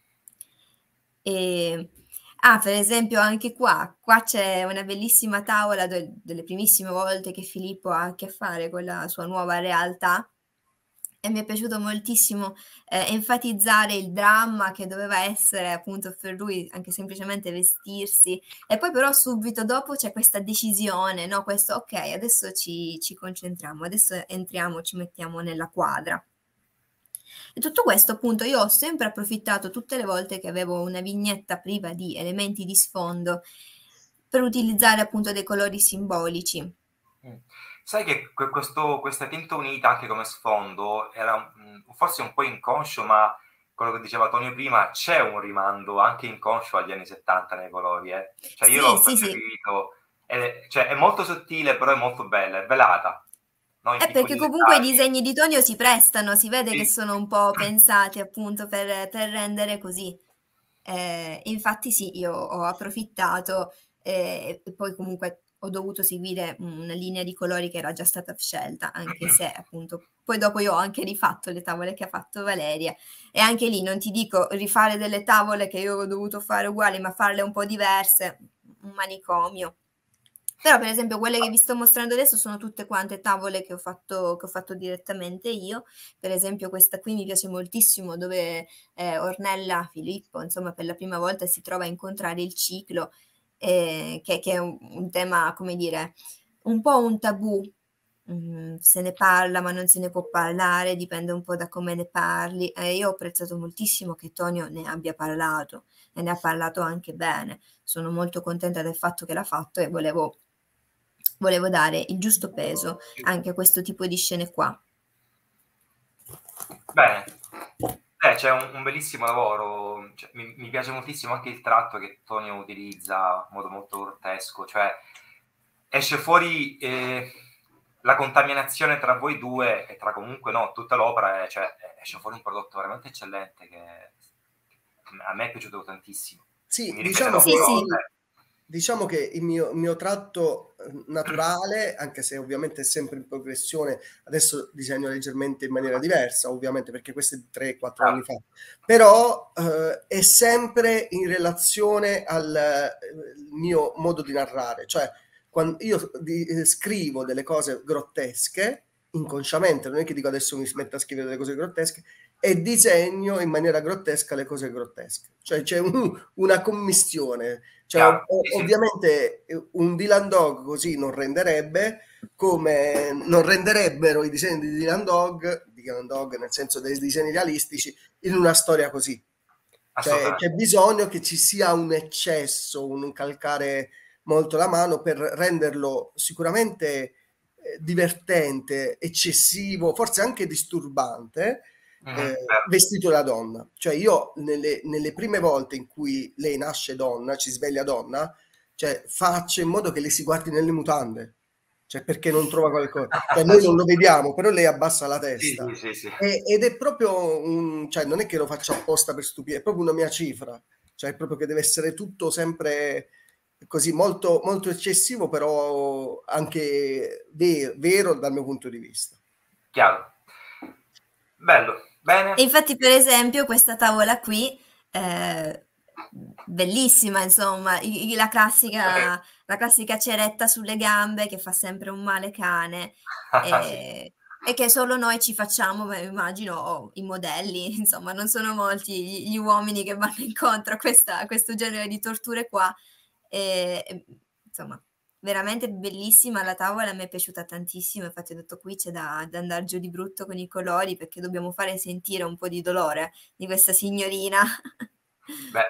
E, ah, per esempio anche qua, qua c'è una bellissima tavola de- delle primissime volte che Filippo ha a che fare con la sua nuova realtà e mi è piaciuto moltissimo eh, enfatizzare il dramma che doveva essere appunto per lui anche semplicemente vestirsi e poi però subito dopo c'è questa decisione, no? Questo ok, adesso ci, ci concentriamo, adesso entriamo, ci mettiamo nella quadra. E tutto questo appunto io ho sempre approfittato tutte le volte che avevo una vignetta priva di elementi di sfondo per utilizzare appunto dei colori simbolici. Mm. Sai che que- questo, questa tinta unita anche come sfondo era mm, forse un po' inconscio, ma quello che diceva Tonio prima, c'è un rimando anche inconscio agli anni settanta nei colori, eh. Cioè io Sì, l'ho sì, sì. percepito, è, cioè, è molto sottile però è molto bella, è velata, no? I È perché piccoli comunque i dettagli. disegni di Tonio si prestano, si vede che Sì. sono un po' pensati appunto per, per rendere così. Eh, infatti sì, io ho approfittato eh, e poi comunque ho dovuto seguire una linea di colori che era già stata scelta, anche se appunto poi dopo io ho anche rifatto le tavole che ha fatto Valeria, e anche lì non ti dico rifare delle tavole che io ho dovuto fare uguali, ma farle un po' diverse, un manicomio. Però per esempio quelle che vi sto mostrando adesso sono tutte quante tavole che ho fatto, che ho fatto direttamente io. Per esempio questa qui mi piace moltissimo, dove eh, Ornella Filippo, insomma, per la prima volta si trova a incontrare il ciclo, eh, che, che è un, un tema, come dire, un po' un tabù. Mm, se ne parla ma non se ne può parlare, dipende un po' da come ne parli. Eh, io ho apprezzato moltissimo che Tonio ne abbia parlato e ne ha parlato anche bene. Sono molto contenta del fatto che l'ha fatto e volevo volevo dare il giusto peso anche a questo tipo di scene qua. Bene, eh, c'è un, un bellissimo lavoro, cioè, mi, mi piace moltissimo anche il tratto che Tonio utilizza in modo molto grottesco, cioè esce fuori eh, la contaminazione tra voi due e tra comunque no, tutta l'opera, eh, cioè esce fuori un prodotto veramente eccellente che a me è piaciuto tantissimo. Sì, mi diciamo sì, che, sì. Il, diciamo che il mio, mio tratto naturale, anche se ovviamente è sempre in progressione, adesso disegno leggermente in maniera diversa, ovviamente perché questo è tre quattro anni fa, però eh, è sempre in relazione al eh, mio modo di narrare, cioè quando io di, eh, scrivo delle cose grottesche, inconsciamente, non è che dico adesso mi metto a scrivere delle cose grottesche, e disegno in maniera grottesca le cose grottesche, cioè c'è un, una commistione, cioè, ov- ovviamente un Dylan Dog così non renderebbe, come non renderebbero i disegni di Dylan Dog, Dylan Dog nel senso dei disegni realistici, in una storia così. Cioè, c'è bisogno che ci sia un eccesso, un calcare molto la mano per renderlo sicuramente eh, divertente, eccessivo, forse anche disturbante, eh, vestito da donna. Cioè io nelle, nelle prime volte in cui lei nasce donna, ci sveglia donna, cioè faccio in modo che lei si guardi nelle mutande, cioè perché non trova qualcosa, cioè noi non lo vediamo, però lei abbassa la testa. Sì, sì, sì, sì. E, ed è proprio un, cioè non è che lo faccio apposta per stupire, è proprio una mia cifra, cioè è proprio che deve essere tutto sempre così molto, molto eccessivo, però anche ver- vero dal mio punto di vista. Chiaro. Bello, bene. E infatti, per esempio, questa tavola qui, eh, bellissima, insomma, i- i- la classica, la classica ceretta sulle gambe che fa sempre un male cane, e, e che solo noi ci facciamo, beh, immagino, oh, i modelli, insomma, non sono molti gli, gli uomini che vanno incontro a, questa, a questo genere di torture qua, e, e, insomma, veramente bellissima la tavola, a me è piaciuta tantissimo, infatti ho detto qui c'è da, da andare giù di brutto con i colori perché dobbiamo fare sentire un po' di dolore di questa signorina. Beh.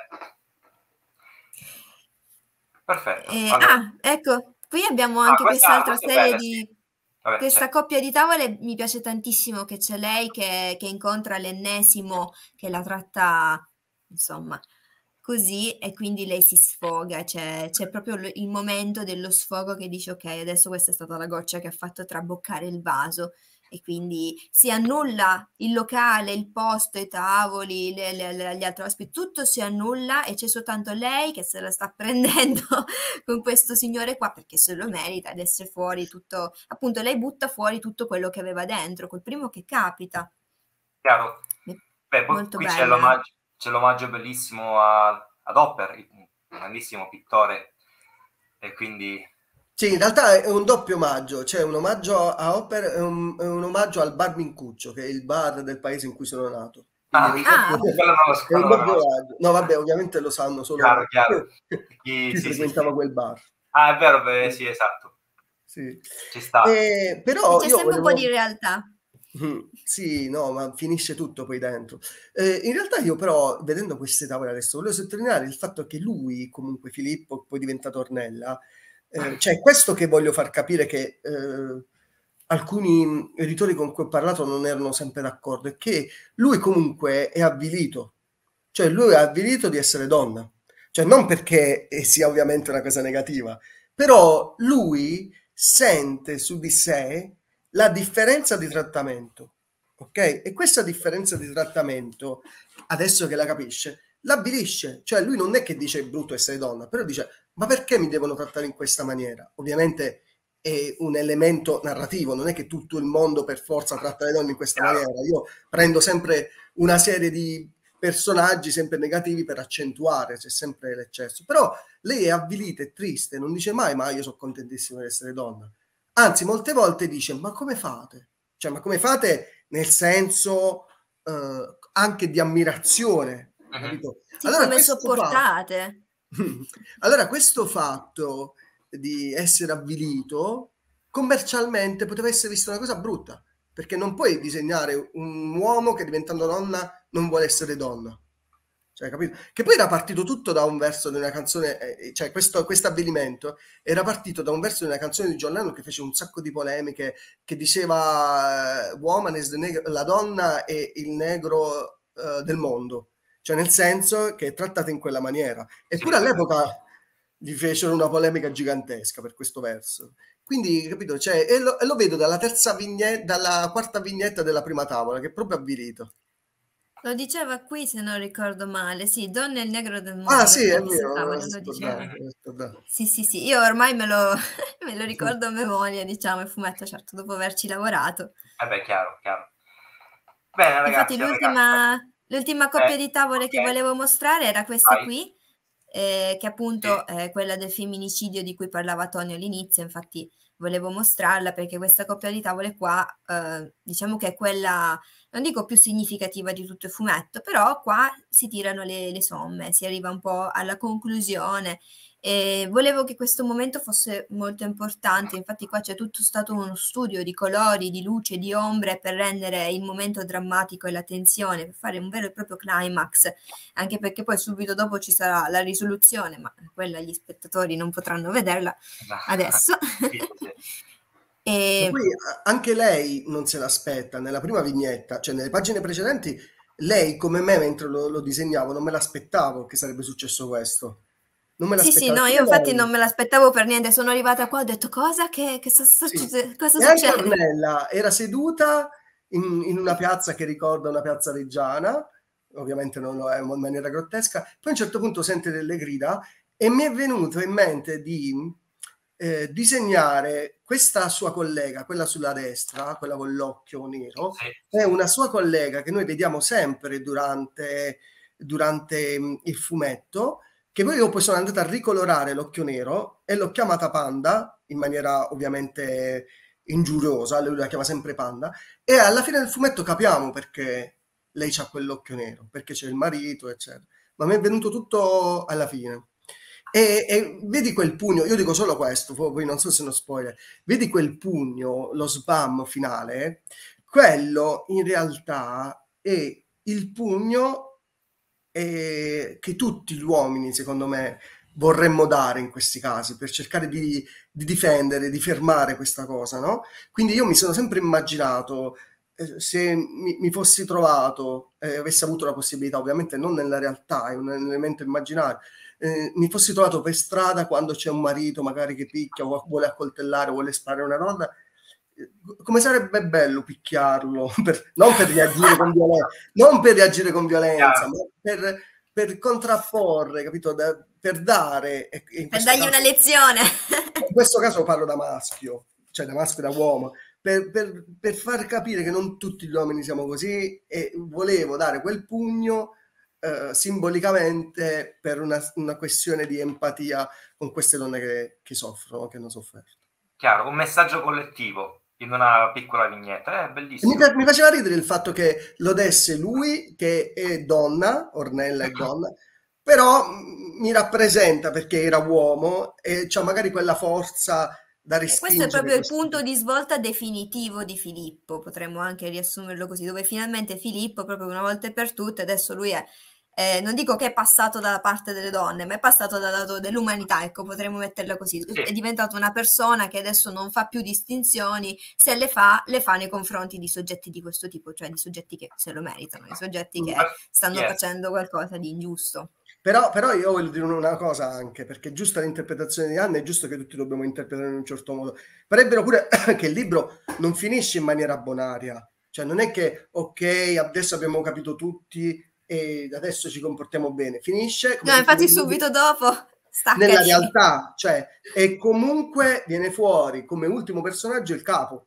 Perfetto. E, allora. Ah, ecco, qui abbiamo anche ah, questa, quest'altra questa serie bella, di... Sì. Vabbè, Questa certo. coppia di tavole mi piace tantissimo, che c'è lei che, che incontra l'ennesimo che la tratta, insomma, così, e quindi lei si sfoga, c'è, c'è proprio lo- il momento dello sfogo che dice ok, adesso questa è stata la goccia che ha fatto traboccare il vaso, e quindi si annulla il locale, il posto, i tavoli, le- le- le- gli altri ospiti, tutto si annulla e c'è soltanto lei che se la sta prendendo con questo signore qua perché se lo merita ed essere fuori tutto, appunto lei butta fuori tutto quello che aveva dentro, col primo che capita. Chiaro. Beh, poi Molto qui bella. c'è l'omaggio, c'è l'omaggio bellissimo a, ad Hopper, un grandissimo pittore, e quindi... Sì, in realtà è un doppio omaggio, c'è un omaggio a Hopper e un, è un omaggio al Bar Mincuccio, che è il bar del paese in cui sono nato. Quindi Ah, è un Ah, doppio, quello non lo è un non lo doppio conosco. omaggio. No, vabbè, ovviamente lo sanno solo Chiaro, chiaro. chi, Chi, sì, frequentava sì, sì. quel bar. Ah, è vero, beh, sì, esatto. Sì. Ci sta. Eh, e però c'è io sempre un po' volevo... di realtà. Mm, sì, no, ma finisce tutto poi dentro. Eh, in realtà io però, vedendo queste tavole adesso, volevo sottolineare il fatto che lui, comunque Filippo, poi diventa Ornella, eh, cioè questo che voglio far capire che eh, alcuni editori con cui ho parlato non erano sempre d'accordo, è che lui comunque è avvilito, cioè lui è avvilito di essere donna, cioè non perché sia ovviamente una cosa negativa, però lui sente su di sé la differenza di trattamento, ok? E questa differenza di trattamento, adesso che la capisce, l'avvilisce, cioè lui non è che dice è brutto essere donna, però dice ma perché mi devono trattare in questa maniera? Ovviamente è un elemento narrativo, non è che tutto il mondo per forza tratta le donne in questa Chiaro. maniera. Io prendo sempre una serie di personaggi sempre negativi per accentuare, c'è sempre l'eccesso. Però lei è avvilita, è triste, non dice mai ma io sono contentissima di essere donna. Anzi, molte volte dice ma come fate? Cioè, ma come fate nel senso eh, anche di ammirazione, Mhm. capito? Sì, Allora, come questo fatto, sopportate? allora, questo fatto di essere avvilito commercialmente poteva essere visto una cosa brutta, perché non puoi disegnare un uomo che diventando donna non vuole essere donna. Cioè, capito? Che poi era partito tutto da un verso di una canzone, eh, cioè questo avvenimento era partito da un verso di una canzone di John Lennon che fece un sacco di polemiche, che diceva eh, woman is the neg- la donna è il negro eh, del mondo, cioè nel senso che è trattata in quella maniera. Eppure Sì. all'epoca gli fecero una polemica gigantesca per questo verso. Quindi, capito? Cioè, e, lo, e lo vedo dalla terza vignetta, dalla quarta vignetta della prima tavola, che è proprio avvilito. Lo diceva qui, se non ricordo male. Sì, Donna e il negro del Ah, mondo, sì, era è questa vero, me tavola, l'ho lo scordato, diceva. me l'ho scordato. Sì, sì, sì, io ormai me lo, me lo ricordo a memoria, diciamo, il fumetto, certo, dopo averci lavorato. Eh beh, chiaro, chiaro. Bene, Infatti ragazzi, ragazzi. l'ultima l'ultima coppia Eh, di tavole che ok, volevo mostrare era questa vai. qui, eh, che appunto Sì. è quella del femminicidio di cui parlava Tonio all'inizio. Infatti volevo mostrarla perché questa coppia di tavole qua, eh, diciamo che è quella, non dico più significativa di tutto il fumetto, però qua si tirano le, le somme, si arriva un po' alla conclusione. E volevo che questo momento fosse molto importante, infatti qua c'è tutto stato uno studio di colori, di luce, di ombre per rendere il momento drammatico e la tensione, per fare un vero e proprio climax, anche perché poi subito dopo ci sarà la risoluzione, ma quella gli spettatori non potranno vederla adesso. Sì, sì. E E poi a- anche lei non se l'aspetta, nella prima vignetta, cioè nelle pagine precedenti, lei come me mentre lo, lo disegnavo non me l'aspettavo che sarebbe successo questo. Non me sì, sì, l'aspettavo. no, io Pure infatti non lei, me l'aspettavo per niente, sono arrivata qua, ho detto cosa, che, che sta sì. succe- cosa E anche succede? Ornella era seduta in, in una piazza che ricorda una piazza reggiana, ovviamente non lo è in maniera grottesca, poi a un certo punto sente delle grida e mi è venuto in mente di eh, disegnare questa sua collega, quella sulla destra, quella con l'occhio nero, Sì, è sì. una sua collega che noi vediamo sempre durante, durante mh, il fumetto, che poi io poi sono andata a ricolorare l'occhio nero e l'ho chiamata Panda, in maniera ovviamente ingiuriosa, lui la chiama sempre Panda, e alla fine del fumetto capiamo perché lei ha quell'occhio nero, perché c'è il marito, eccetera. Ma mi è venuto tutto alla fine. E, e vedi quel pugno, io dico solo questo, poi non so se è uno spoiler, vedi quel pugno, lo sbam finale, quello in realtà è il pugno eh, che tutti gli uomini, secondo me, vorremmo dare in questi casi per cercare di, di difendere, di fermare questa cosa, no? Quindi io mi sono sempre immaginato eh, se mi, mi fossi trovato, eh, avessi avuto la possibilità, ovviamente non nella realtà, è un elemento immaginario, eh, mi fossi trovato per strada quando c'è un marito magari che picchia o vuole accoltellare o vuole sparare una donna, eh, come sarebbe bello picchiarlo, per- non per reagire con violenza, non per reagire con violenza, Chiaro. ma per, per contrapporre, capito? Da- per dare, e in Per questo dargli una caso, lezione. in questo caso parlo da maschio, cioè da maschio e da uomo, per, per- per far capire che non tutti gli uomini siamo così e volevo dare quel pugno eh, simbolicamente per una, una questione di empatia con queste donne che, che soffrono, che hanno sofferto. Chiaro, un messaggio collettivo in una piccola vignetta, è E mi, bellissimo. mi faceva ridere il fatto che lo desse lui, che è donna, Ornella è donna, però mh, mi rappresenta perché era uomo e c'ha magari quella forza da E questo è respingere proprio il questo. punto di svolta definitivo di Filippo, potremmo anche riassumerlo così, dove finalmente Filippo, proprio una volta e per tutte, adesso lui è, eh, non dico che è passato dalla parte delle donne, ma è passato dal lato dell'umanità, ecco, potremmo metterla così. Sì. È diventato una persona che adesso non fa più distinzioni, se le fa, le fa nei confronti di soggetti di questo tipo, cioè di soggetti che se lo meritano, di soggetti che stanno Yes. facendo qualcosa di ingiusto. Però, però io voglio dire una cosa anche, perché giusta l'interpretazione di Anna, è giusto che tutti dobbiamo interpretare in un certo modo. Però è vero pure che il libro non finisce in maniera bonaria. Cioè non è che, ok, adesso abbiamo capito tutti e adesso ci comportiamo bene. Finisce, come No, tutti i infatti libri, subito dopo... Staccaci. Nella realtà, cioè, e comunque viene fuori come ultimo personaggio il capo,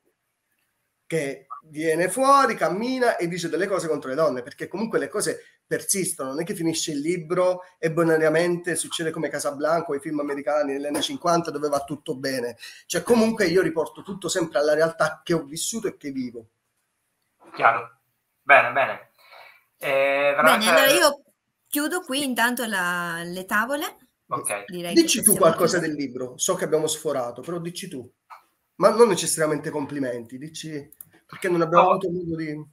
che viene fuori, cammina e dice delle cose contro le donne, perché comunque le cose persistono, non è che finisce il libro e bonariamente succede come Casablanca o i film americani negli anni cinquanta dove va tutto bene, cioè comunque io riporto tutto sempre alla realtà che ho vissuto e che vivo. Chiaro, bene, bene. Eh, veramente... Bene, allora io chiudo qui intanto la, le tavole. Ok. Direi dici tu qualcosa chiudere. Del libro, so che abbiamo sforato, però dici tu, ma non necessariamente complimenti, dici, perché non abbiamo oh. avuto modo di...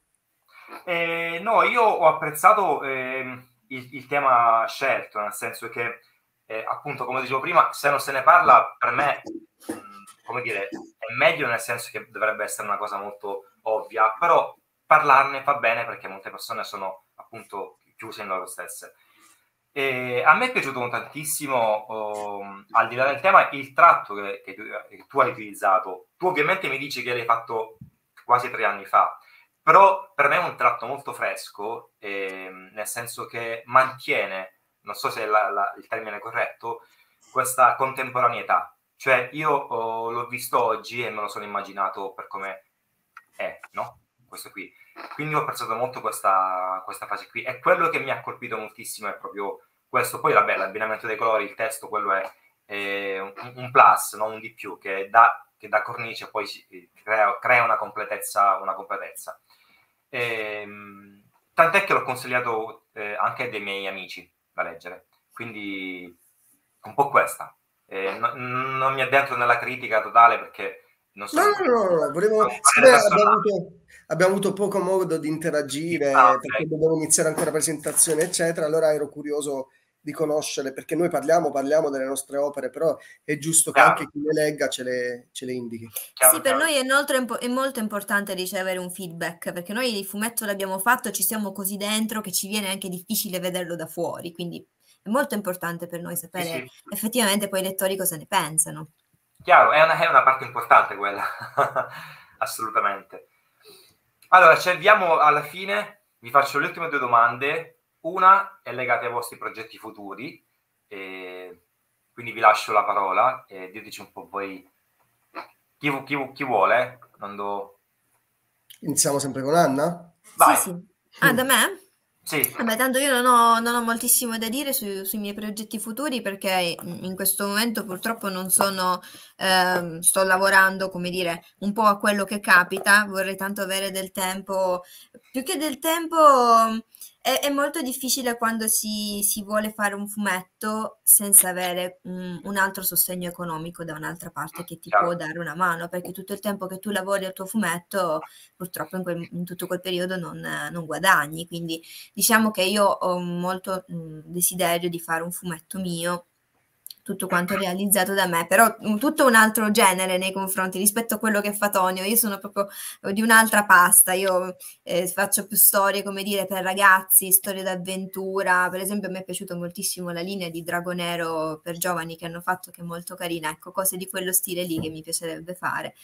Eh, no, io ho apprezzato eh, il, il tema scelto, nel senso che eh, appunto, come dicevo prima, se non se ne parla, per me, mh, come dire, è meglio, nel senso che dovrebbe essere una cosa molto ovvia, però parlarne fa bene perché molte persone sono appunto chiuse in loro stesse. E a me è piaciuto tantissimo, oh, al di là del tema, il tratto che, che, tu, che tu hai utilizzato. Tu ovviamente mi dici che l'hai fatto quasi tre anni fa, però per me è un tratto molto fresco, eh, nel senso che mantiene, non so se è la, la, il termine corretto, questa contemporaneità. Cioè io oh, l'ho visto oggi e me lo sono immaginato per come è, no? Questo qui. Quindi ho apprezzato molto questa, questa fase qui, e quello che mi ha colpito moltissimo è proprio questo. Poi vabbè, l'abbinamento dei colori, il testo, quello è, è un, un plus, no? Un di più, che da, che da cornice poi si crea, crea una completezza, una completezza. E, tant'è che l'ho consigliato eh, anche a dei miei amici da leggere, quindi un po' questa. Eh, no, non mi addentro nella critica totale perché non so. No, no, no, no, volevo... abbiamo, avuto, abbiamo avuto poco modo di interagire, ah, okay. Perché dobbiamo iniziare ancora presentazione, eccetera, allora ero curioso di conoscere, perché noi parliamo, parliamo delle nostre opere, però è giusto che chiaro. Anche chi le legga ce le, ce le indichi. Chiaro, sì, chiaro. Per noi è, inoltre, è molto importante ricevere un feedback, perché noi il fumetto l'abbiamo fatto, ci siamo così dentro che ci viene anche difficile vederlo da fuori, quindi è molto importante per noi sapere sì, sì. effettivamente poi i lettori cosa ne pensano. Chiaro, è una, è una parte importante quella, assolutamente. Allora, ci arriviamo alla fine, vi faccio le ultime due domande. Una è legata ai vostri progetti futuri, e quindi vi lascio la parola e diteci un po' voi chi, chi, chi vuole. Non do... Iniziamo sempre con Anna? Vai. Sì, sì. Ah, da me? Sì. Vabbè, tanto io non ho, non ho moltissimo da dire su, sui miei progetti futuri perché in questo momento purtroppo non sono, eh, sto lavorando, come dire, un po' a quello che capita, vorrei tanto avere del tempo, più che del tempo è, è molto difficile quando si, si vuole fare un fumetto senza avere un, un altro sostegno economico da un'altra parte che ti Ciao. Può dare una mano, perché tutto il tempo che tu lavori al tuo fumetto purtroppo in, quel, in tutto quel periodo non, non guadagni, quindi diciamo che io ho molto mh, desiderio di fare un fumetto mio, tutto quanto realizzato da me, però um, tutto un altro genere nei confronti rispetto a quello che fa Tonio. Io sono proprio di un'altra pasta, io eh, faccio più storie, come dire, per ragazzi, storie d'avventura. Per esempio a me è piaciuto moltissimo la linea di Dragonero per giovani che hanno fatto, che è molto carina, ecco, cose di quello stile lì che mi piacerebbe fare.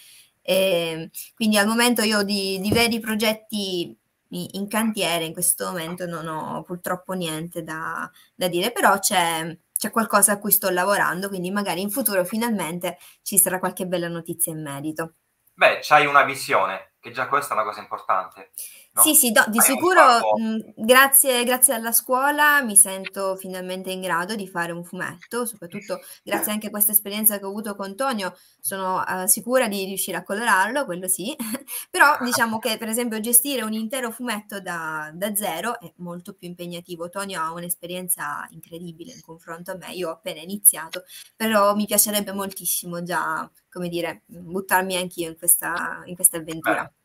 E, quindi al momento io di, di veri progetti in cantiere in questo momento non ho purtroppo niente da, da dire, però c'è, c'è qualcosa a cui sto lavorando, quindi magari in futuro finalmente ci sarà qualche bella notizia in merito. Beh, c'hai una visione, che già questa è una cosa importante. No? Sì, sì, do, di Hai sicuro mh, grazie, grazie alla scuola mi sento finalmente in grado di fare un fumetto, soprattutto grazie anche a questa esperienza che ho avuto con Tonio, sono uh, sicura di riuscire a colorarlo, quello sì, però diciamo che per esempio gestire un intero fumetto da, da zero è molto più impegnativo. Tonio ha un'esperienza incredibile in confronto a me, io ho appena iniziato, però mi piacerebbe moltissimo già, come dire, buttarmi anch'io in questa, in questa avventura. Beh.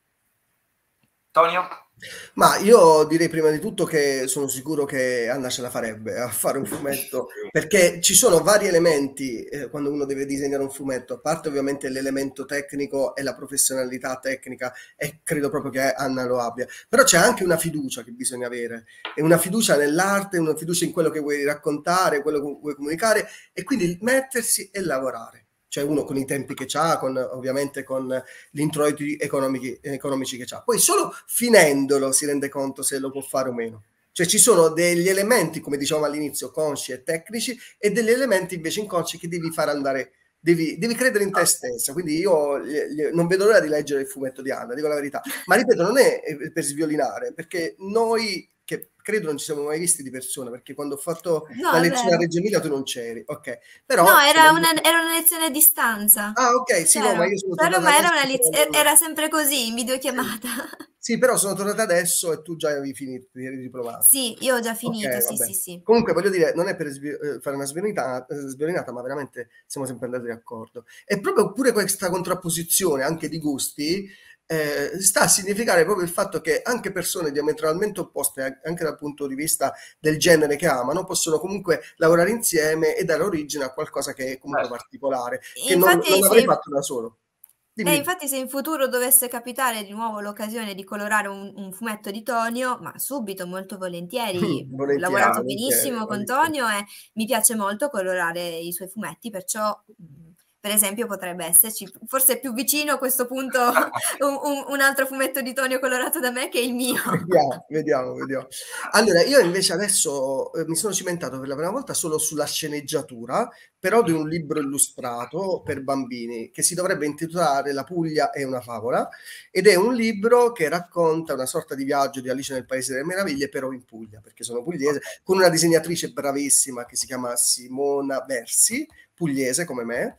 Tonio? Ma io direi prima di tutto che sono sicuro che Anna ce la farebbe a fare un fumetto, perché ci sono vari elementi eh, quando uno deve disegnare un fumetto, a parte ovviamente l'elemento tecnico e la professionalità tecnica, e credo proprio che Anna lo abbia, però c'è anche una fiducia che bisogna avere, e una fiducia nell'arte, una fiducia in quello che vuoi raccontare, quello che vuoi comunicare, e quindi mettersi e lavorare. Cioè uno con i tempi che c'ha, con, ovviamente con gli introiti economici, economici che c'ha. Poi solo finendolo si rende conto se lo può fare o meno. Cioè ci sono degli elementi, come dicevamo all'inizio, consci e tecnici, e degli elementi invece inconsci che devi far andare, devi, devi credere in te stessa. Quindi io gli, gli, non vedo l'ora di leggere il fumetto di Anna, dico la verità. Ma ripeto, non è per sviolinare, perché noi, che credo non ci siamo mai visti di persona, perché quando ho fatto No, la è lezione vero. a Reggio Emilia tu non c'eri, ok. Però, No, era insomma, una, era una lezione a distanza. ah, ok, sì, no, ma io sono C'ero, tornata ma era, adesso. una lez- era sempre così, in videochiamata. Sì, però sono tornata adesso e tu già avevi finito, ti eri diplomato. Sì, io ho già finito, Ok, sì, vabbè. sì, sì. Comunque voglio dire, non è per svi- eh, fare una sviolinata, eh, sviolinata, ma veramente siamo sempre andati d'accordo. E proprio pure questa contrapposizione anche di gusti eh, sta a significare proprio il fatto che anche persone diametralmente opposte, anche dal punto di vista del genere che amano, possono comunque lavorare insieme e dare origine a qualcosa che è comunque Certo. particolare, che non, Infatti, non avrei se, fatto da solo. Dimmi, eh, dimmi. infatti se in futuro dovesse capitare di nuovo l'occasione di colorare un, un fumetto di Tonio, ma subito, molto volentieri, ho Volentieri, lavorato volentieri, benissimo con volentieri. Tonio e mi piace molto colorare i suoi fumetti, perciò mh, per esempio potrebbe esserci, forse è più vicino a questo punto un, un- un altro fumetto di Tonio colorato da me che il mio. Vediamo, vediamo, vediamo. Allora, io invece adesso eh, mi sono cimentato per la prima volta solo sulla sceneggiatura, però di un libro illustrato per bambini che si dovrebbe intitolare La Puglia è una favola, ed è un libro che racconta una sorta di viaggio di Alice nel Paese delle Meraviglie, però in Puglia, perché sono pugliese, Ok. con una disegnatrice bravissima che si chiama Simona Versi, pugliese come me.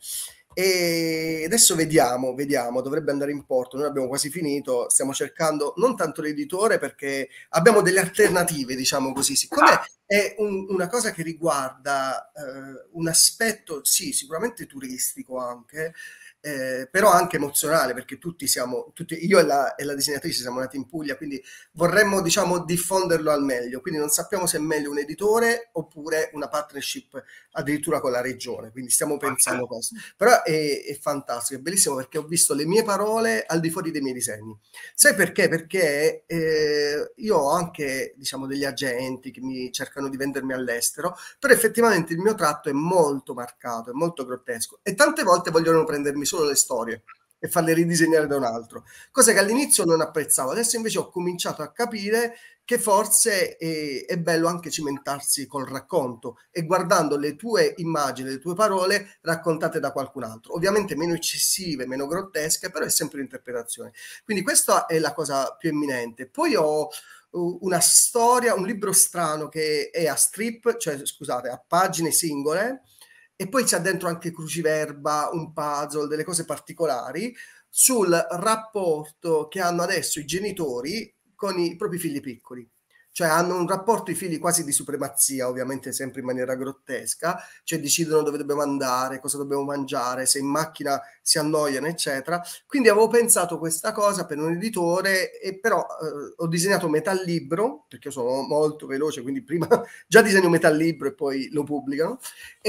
E adesso vediamo, vediamo, dovrebbe andare in porto. Noi abbiamo quasi finito, stiamo cercando non tanto l'editore perché abbiamo delle alternative, diciamo così. Siccome Ah, è un- una cosa che riguarda eh, un aspetto, sì, sicuramente turistico anche, eh, però anche emozionale, perché tutti siamo, tutti, io e la, e la disegnatrice siamo nati in Puglia, quindi vorremmo, diciamo, diffonderlo al meglio. Quindi non sappiamo se è meglio un editore oppure una partnership addirittura con la regione, quindi stiamo pensando a ok. questo. Però è, è fantastico, è bellissimo perché ho visto le mie parole al di fuori dei miei disegni. Sai perché? Perché eh, io ho anche, diciamo, degli agenti che mi cercano di vendermi all'estero, però effettivamente il mio tratto è molto marcato, è molto grottesco e tante volte vogliono prendermi solo le storie e farle ridisegnare da un altro, cosa che all'inizio non apprezzavo. Adesso invece ho cominciato a capire che forse è, è bello anche cimentarsi col racconto e guardando le tue immagini, le tue parole raccontate da qualcun altro, ovviamente meno eccessive, meno grottesche, però è sempre un'interpretazione. Quindi questa è la cosa più imminente. Poi ho uh, una storia, un libro strano che è a strip, cioè scusate, a pagine singole, e poi c'è dentro anche cruciverba, un puzzle, delle cose particolari sul rapporto che hanno adesso i genitori con i propri figli piccoli. Cioè hanno un rapporto i figli quasi di supremazia, ovviamente sempre in maniera grottesca, cioè decidono dove dobbiamo andare, cosa dobbiamo mangiare, se in macchina si annoiano, eccetera. Quindi avevo pensato questa cosa per un editore, e però eh, ho disegnato metà libro, perché io sono molto veloce, quindi prima già disegno metà libro e poi lo pubblicano,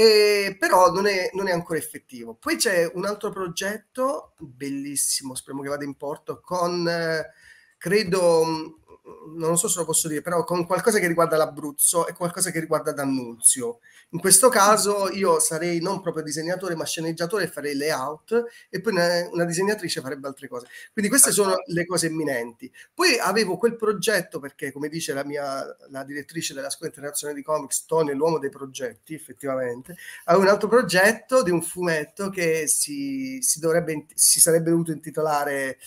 e, però non è, non è ancora effettivo. Poi c'è un altro progetto bellissimo, speriamo che vada in porto, con, eh, credo, mh, non so se lo posso dire, però con qualcosa che riguarda l'Abruzzo e qualcosa che riguarda D'Annunzio. In questo caso io sarei non proprio disegnatore, ma sceneggiatore e farei layout, e poi una, una disegnatrice farebbe altre cose. Quindi queste sono le cose imminenti. Poi avevo quel progetto, perché come dice la mia la direttrice della Scuola Internazionale di Comics, Tony è l'uomo dei progetti, effettivamente, avevo un altro progetto di un fumetto che si, si, dovrebbe, si sarebbe dovuto intitolare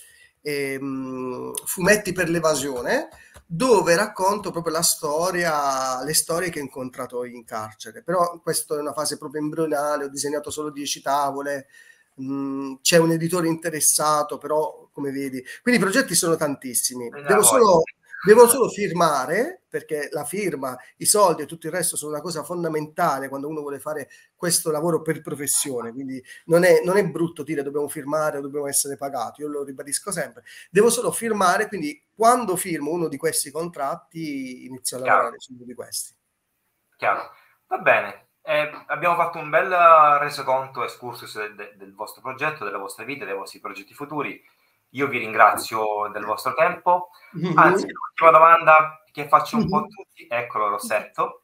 ehm, Fumetti per l'evasione, dove racconto proprio la storia, le storie che ho incontrato in carcere. Però questa è una fase proprio embrionale, ho disegnato solo dieci tavole, mh, c'è un editore interessato, però come vedi, quindi i progetti sono tantissimi. Devo solo, devo solo firmare, perché la firma, i soldi e tutto il resto sono una cosa fondamentale quando uno vuole fare questo lavoro per professione, quindi non è, non è brutto dire dobbiamo firmare o dobbiamo essere pagati, io lo ribadisco sempre, devo solo firmare, quindi quando firmo uno di questi contratti inizio a lavorare su uno di questi. Chiaro. Va bene, eh, abbiamo fatto un bel resoconto excursus del, del, del vostro progetto, della vostra vita, dei vostri progetti futuri. Io vi ringrazio del vostro tempo. Anzi, Mm-hmm. l'ultima domanda che faccio un po' a Mm-hmm. tutti, eccolo Rossetto.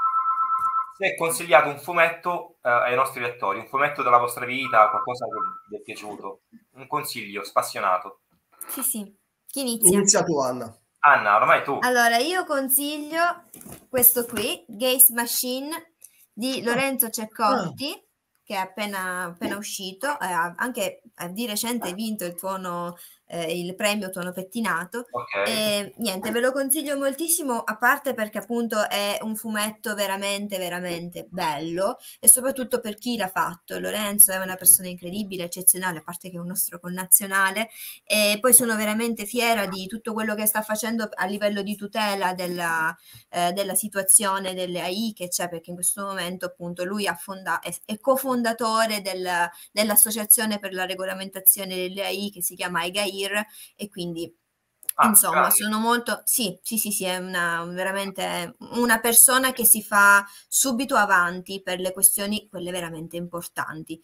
Se è consigliato un fumetto eh, ai nostri lettori, un fumetto della vostra vita, qualcosa che vi è piaciuto, un consiglio spassionato. Sì, sì. Chi inizia? Inizia tu, Anna. Anna, ormai tu. Allora, io consiglio questo qui, Gaze Machine di Lorenzo Ceccotti, oh. che è appena, appena uscito, eh, anche eh, di recente ha vinto il tuono, eh, il premio Tuono Pettinato. Okay. E niente, ve lo consiglio moltissimo, a parte perché appunto è un fumetto veramente, veramente bello, e soprattutto per chi l'ha fatto. Lorenzo è una persona incredibile, eccezionale, a parte che è un nostro connazionale, e poi sono veramente fiera di tutto quello che sta facendo a livello di tutela della, eh, della situazione delle A I che c'è, perché in questo momento appunto lui ha fondato, è, è cofondatore del, dell'associazione per la regolamentazione delle A I che si chiama EGAIR, e quindi ah, insomma grandi. sono molto sì sì sì sì è una veramente una persona che si fa subito avanti per le questioni quelle veramente importanti,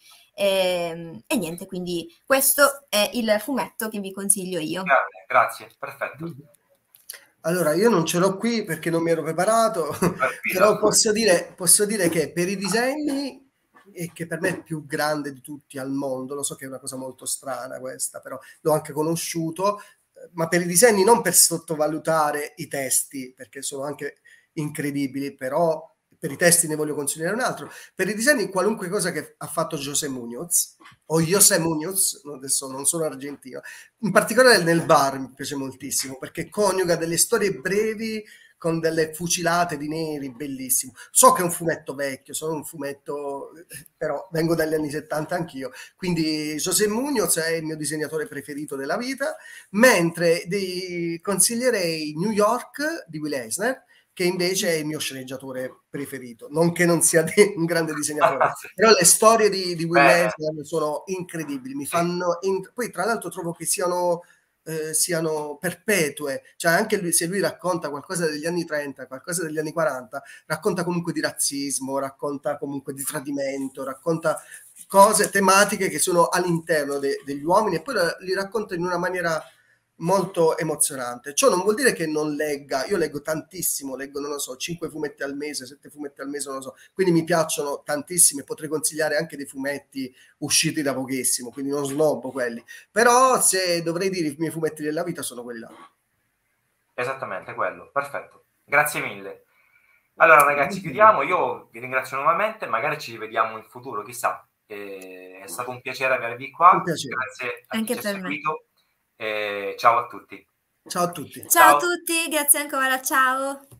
e, e niente, quindi questo è il fumetto che vi consiglio io. Grazie, grazie, perfetto. Allora, io non ce l'ho qui perché non mi ero preparato, però posso dire, posso dire che per i disegni, e che per me è il più grande di tutti al mondo, lo so che è una cosa molto strana questa, però l'ho anche conosciuto, ma per i disegni non per sottovalutare i testi, perché sono anche incredibili, però per i testi ne voglio consigliare un altro. Per i disegni, qualunque cosa che ha fatto José Muñoz, o José Muñoz, adesso non sono argentino, in particolare nel bar mi piace moltissimo, perché coniuga delle storie brevi con delle fucilate di neri, bellissimo. So che è un fumetto vecchio, sono un fumetto, però vengo dagli anni settanta anch'io, quindi José Muñoz è il mio disegnatore preferito della vita, mentre di, consiglierei New York di Will Eisner, che invece è il mio sceneggiatore preferito, non che non sia un grande disegnatore, però le storie di, di Will Eisner sono incredibili, mi fanno in... poi tra l'altro trovo che siano Eh, siano perpetue, cioè anche lui, se lui racconta qualcosa degli anni trenta, qualcosa degli anni quaranta, racconta comunque di razzismo, racconta comunque di tradimento, racconta cose, tematiche che sono all'interno de- degli uomini, e poi li racconta in una maniera molto emozionante. Ciò non vuol dire che non legga, io leggo tantissimo, leggo, non lo so, cinque fumetti al mese, sette fumetti al mese, non lo so, quindi mi piacciono tantissimi, potrei consigliare anche dei fumetti usciti da pochissimo, quindi non snobbo quelli, però se dovrei dire i miei fumetti della vita sono quelli là. Esattamente, quello, perfetto, grazie mille. Allora ragazzi, chiudiamo, io vi ringrazio nuovamente, magari ci vediamo in futuro, chissà, è stato un piacere avervi qua, grazie a anche chi ci ha per seguito. Me. E ciao a tutti. Ciao a tutti. Ciao, ciao a tutti, grazie ancora, ciao.